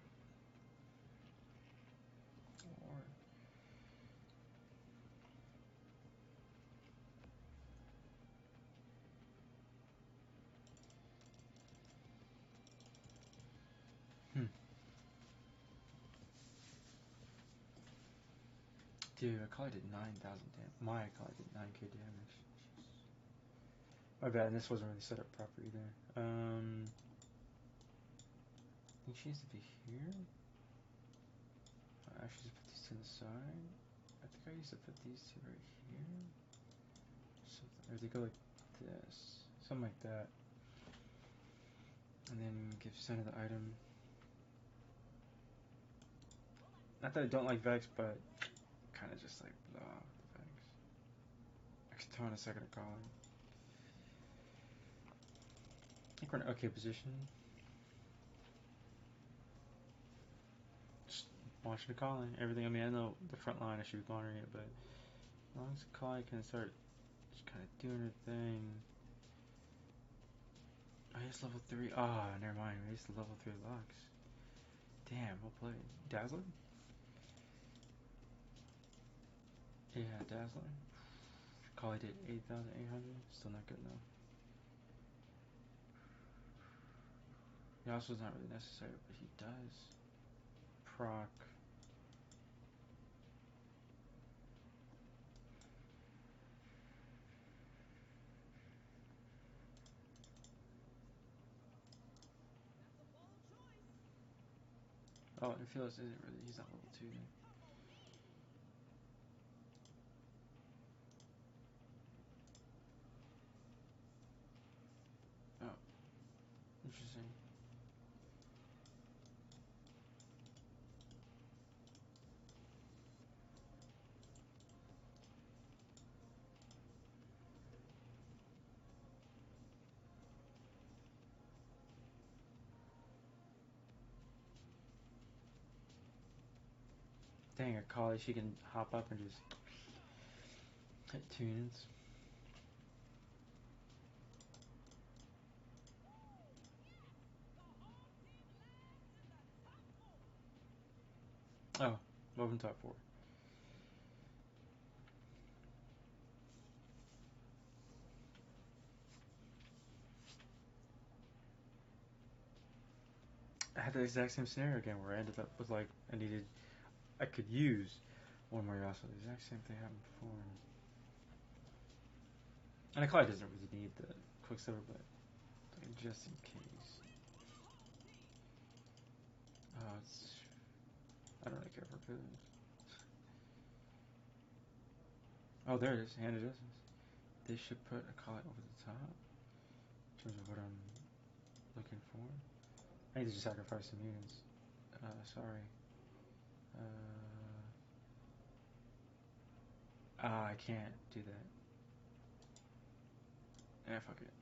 Or... Hmm. Dude, Akali did nine thousand damage. My Akali did nine K damage. My bad, and this wasn't really set up proper either. Um, I think she needs to be here. I actually just put these two on the side. I think I used to put these two right here. Something, or they go like this. Something like that. And then give Senna the item. Not that I don't like Vex, but kind of just like blah with the Vex. X-Ton a second of calling. I think we're in an okay position. Just watching the calling. Everything. I mean, I know the front line I should be monitoring it, but as long as the calling can start just kind of doing her thing. Oh, he's level three. Ah, oh, never mind. He's the level three Lux. Damn, well played. Dazzler? Yeah, Dazzler. Kali did eight thousand eight hundred. Still not good enough. Yasuo's not really necessary, but he does. Proc. Oh, and Phyllis isn't really, he's not level two then. Oh, interesting. Dang, her Kali, she can hop up and just hit tunes. Oh, welcome top four. I had the exact same scenario again where I ended up with like, I needed, I could use one more Yasuo. The exact same thing happened before. And Akali doesn't really need the Quicksilver, but like, just in case. Oh, it's, I don't really care for pillars. Oh, there it is. Hand it is. They should put Akali over the top in terms of what I'm looking for. I need to just sacrifice some units. Uh, sorry. Uh, ah, I can't do that. Yeah, fuck it.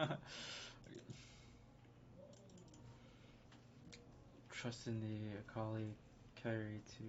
Trust in the Akali carry to...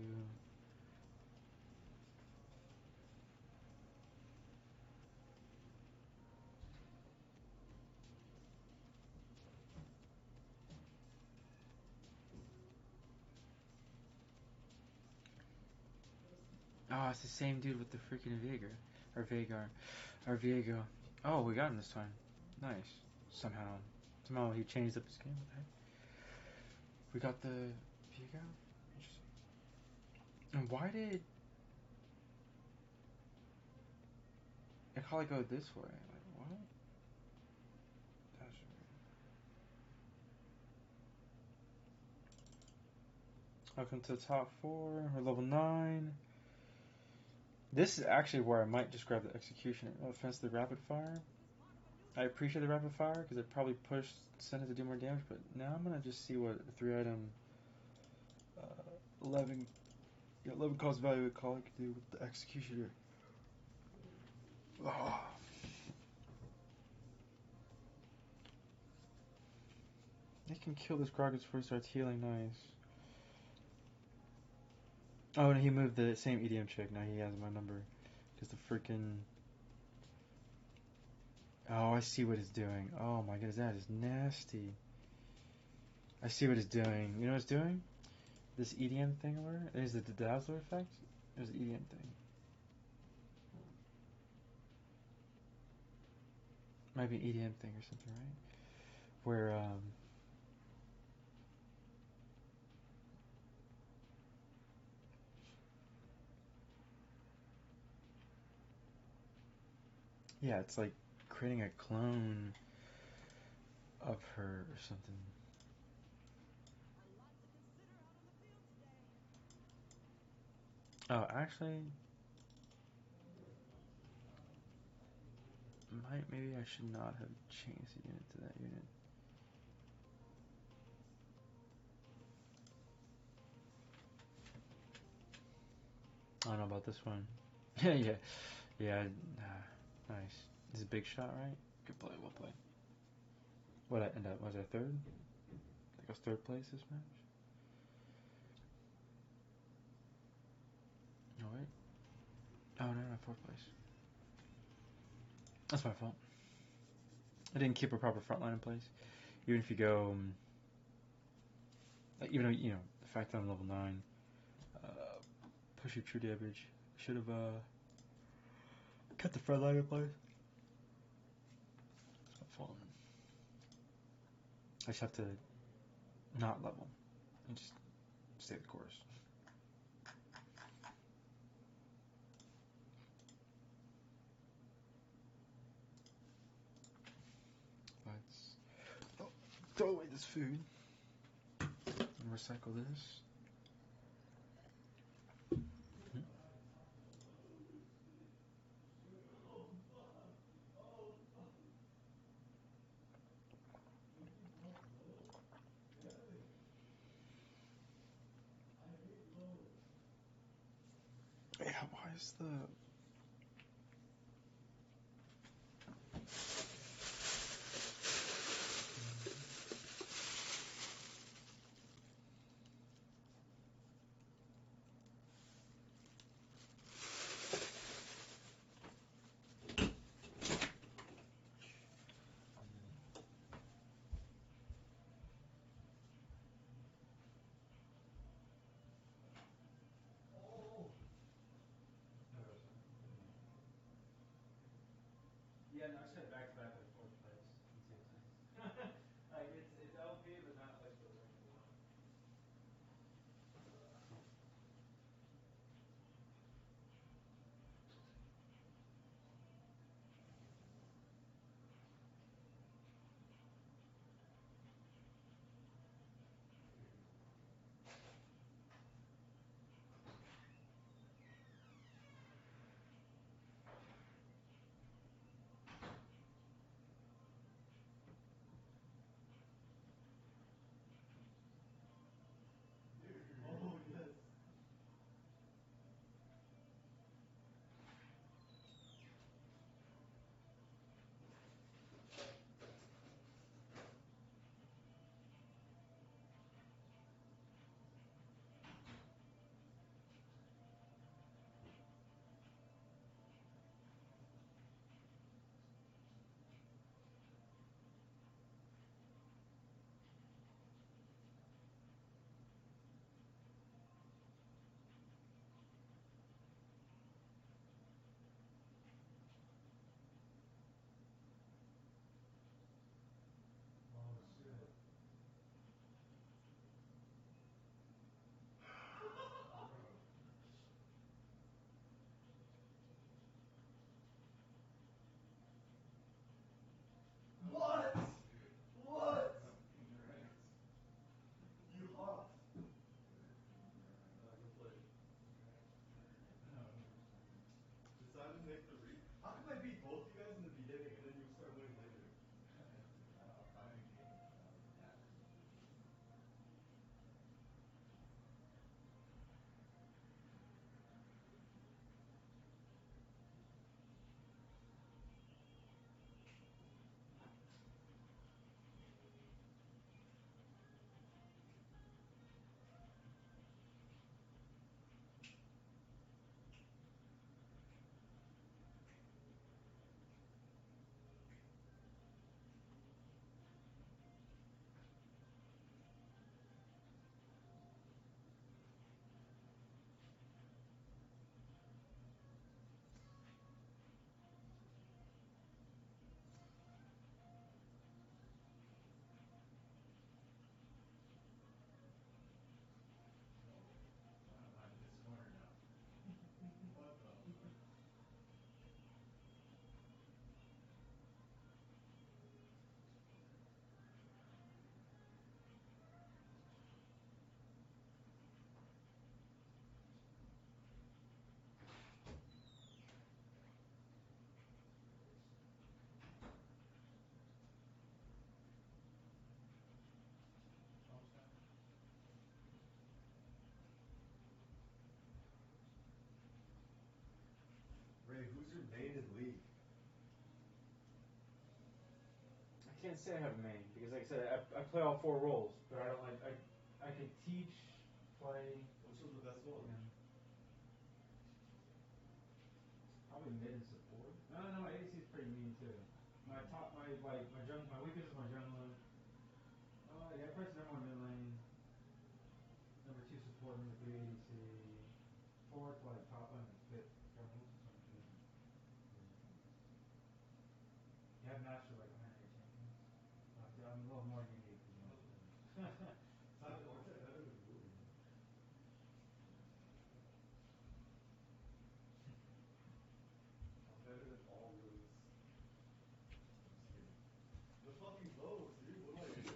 Oh, it's the same dude with the freaking Veigar. Or Veigar. Or Viego. Oh, we got him this time. Nice. Somehow. Somehow he changed up his game. What the heck? We got the Vigo? Interesting. And why did it probably go this way? Like, what? That's weird. Welcome to the top four. We're level nine. This is actually where I might just grab the executioner. No offense to the rapid fire. I appreciate the rapid fire because it probably pushed Senna to do more damage, but now I'm gonna just see what the three item uh, eleven yeah, eleven cost value of call can do with the executioner. Oh. They can kill this Gragas before he starts healing. Nice. Oh, and he moved the same E D M chick. Now he has my number because the freaking. Oh, I see what it's doing. Oh my goodness, that is nasty. I see what it's doing. You know what it's doing? This E D M thing over there? Is it the Dazzler effect? There's the E D M thing. Might be an E D M thing or something, right? Where, um... yeah, it's like creating a clone of her or something. Oh, actually, might maybe I should not have changed the unit to that unit. I don't know about this one. yeah, yeah, yeah. Uh, nice. This is a big shot, right? Good play, well played. What I end up was I third? I think I was third place this match. No wait. Oh no, no, fourth place. That's my fault. I didn't keep a proper front line in place. Even if you go, um, like, even though, you know, the fact that I'm level nine, uh, push your true damage, should have uh, cut the front line in place. It's my fault. I just have to not level and just stay the course. Let's oh, throw away this food and recycle this. Yeah, why is the Yeah, no, I just had back to back like fourth place at the same time. like it's it's L P, but not like for the regular one. Nick the Reed. How come I beat both you guys in the beginning and then you start winning later? Ray, who's your main in league? I can't say I have a main because, like I said, I, I play all four roles, but I don't like I I can teach, play. Which one's the best one? And probably mid and support. No, no, A D C is pretty mean too. My top, my like my jung, my weakest is my jungler. Oh yeah, I press number one mid lane. Number two support, number three A D C. Fourth like top lane and fifth jungler. You have mastered like one hundred champions. Uh, so I'm a little more unique than most of them. How did what's that better than Blue? I'm better than all Blues. I'm just kidding. The fucking votes, dude. What do I do?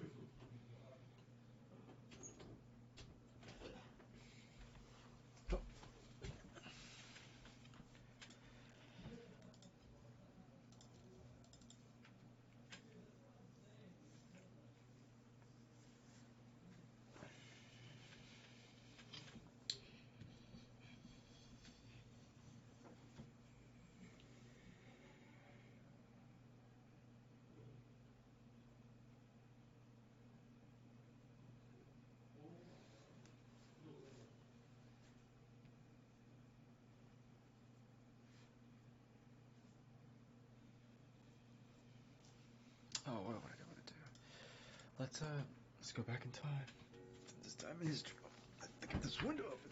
Oh, what am I going to do? Let's uh, let's go back in time. This time in history. I got this window open.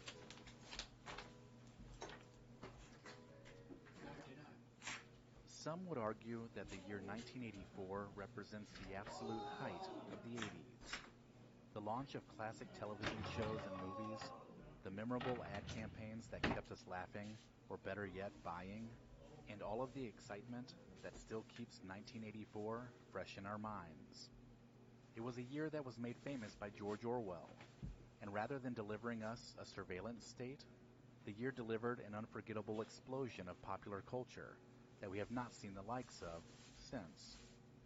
Some would argue that the year nineteen eighty-four represents the absolute height of the eighties. The launch of classic television shows and movies, the memorable ad campaigns that kept us laughing, or better yet, buying, and all of the excitement that still keeps nineteen eighty-four fresh in our minds. It was a year that was made famous by George Orwell, and rather than delivering us a surveillance state, the year delivered an unforgettable explosion of popular culture that we have not seen the likes of since.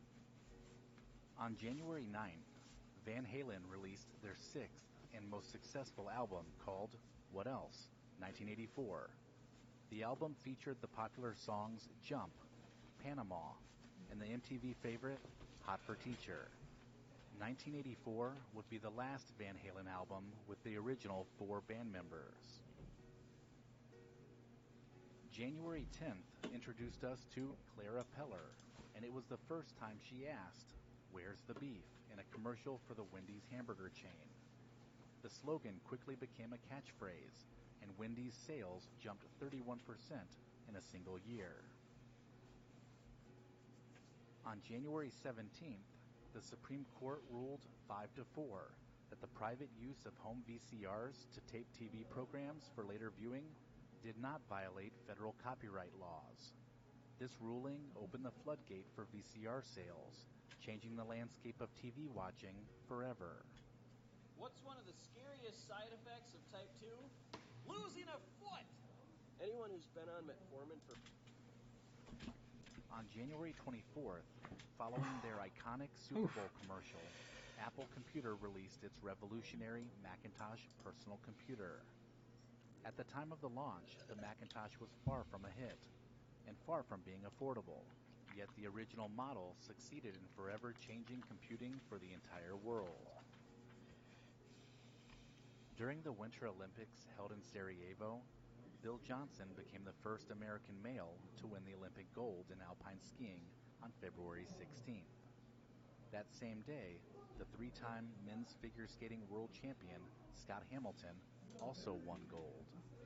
On January ninth, Van Halen released their sixth and most successful album called What Else? nineteen eighty-four. The album featured the popular songs Jump, Panama, and the M T V favorite Hot for Teacher. nineteen eighty-four would be the last Van Halen album with the original four band members. January tenth introduced us to Clara Peller, and it was the first time she asked, "Where's the beef?" in a commercial for the Wendy's hamburger chain. The slogan quickly became a catchphrase, and Wendy's sales jumped thirty-one percent in a single year. On January seventeenth, the Supreme Court ruled five to four that the private use of home V C Rs to tape T V programs for later viewing did not violate federal copyright laws. This ruling opened the floodgate for V C R sales, changing the landscape of T V watching forever. What's one of the scariest side effects of type two? Losing a foot! Anyone who's been on metformin for... On January twenty-fourth, following their iconic Super Bowl commercial, Apple Computer released its revolutionary Macintosh personal computer. At the time of the launch, the Macintosh was far from a hit, and far from being affordable, yet the original model succeeded in forever changing computing for the entire world. During the Winter Olympics held in Sarajevo, Bill Johnson became the first American male to win the Olympic gold in alpine skiing on February sixteenth. That same day, the three-time men's figure skating world champion, Scott Hamilton, also won gold.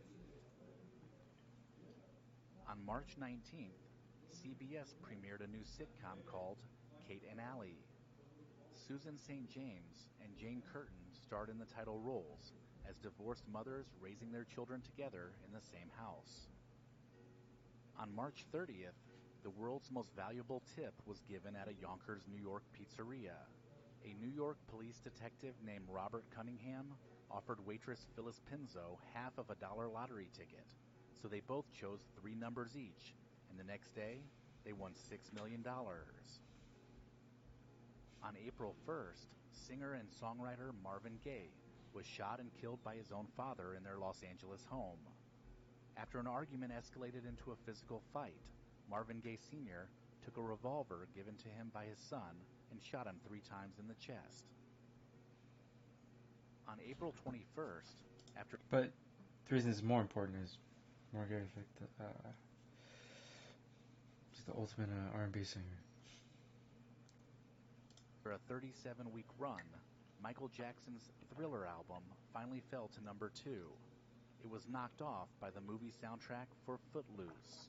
On March nineteenth, C B S premiered a new sitcom called Kate and Allie. Susan Saint James and Jane Curtin starred in the title roles as divorced mothers raising their children together in the same house. On March thirtieth, the world's most valuable tip was given at a Yonkers, New York pizzeria. A New York police detective named Robert Cunningham offered waitress Phyllis Pinzo half of a dollar lottery ticket, so they both chose three numbers each, and the next day, they won six million dollars. On April first, singer and songwriter Marvin Gaye was shot and killed by his own father in their Los Angeles home. After an argument escalated into a physical fight, Marvin Gaye Senior took a revolver given to him by his son and shot him three times in the chest. On April twenty-first, after... But the reason it's more important is Marvin Gaye is like the, uh, he's the ultimate uh, R and B singer. For a thirty-seven week run, Michael Jackson's Thriller album finally fell to number two. It was knocked off by the movie soundtrack for Footloose.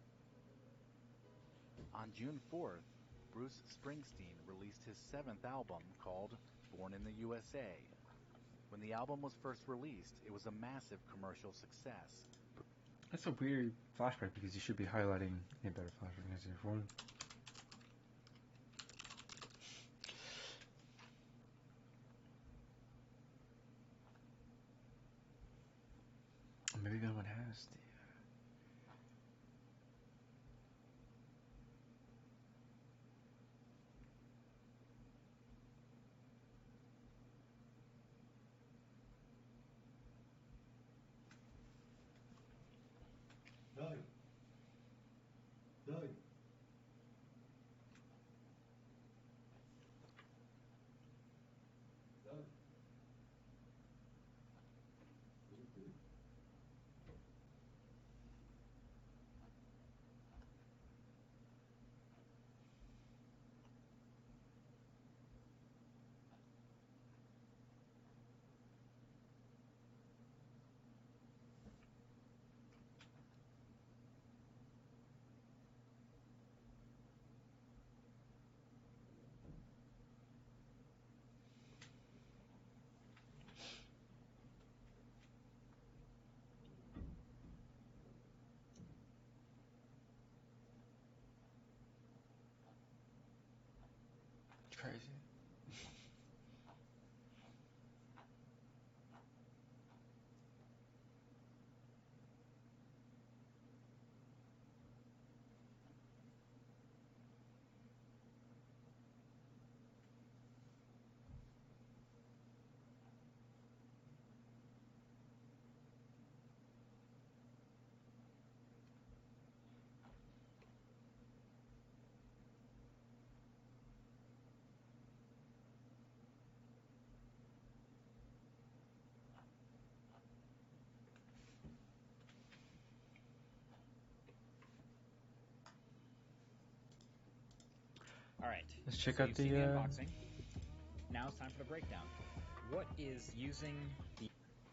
On June fourth, Bruce Springsteen released his seventh album called Born in the U S A. When the album was first released, it was a massive commercial success. That's a weird flashback because you should be highlighting a better flashback as your phone. Maybe no one has the. Doug. Doug. Doug. It's crazy. All right. Let's check so out you've the, seen the uh, unboxing. Now it's time for the breakdown. What is using the...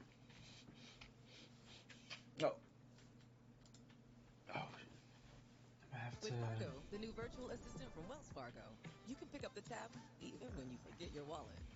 Oh. Oh. I have With to. Fargo, the new virtual assistant from Wells Fargo, you can pick up the tab even when you forget your wallet.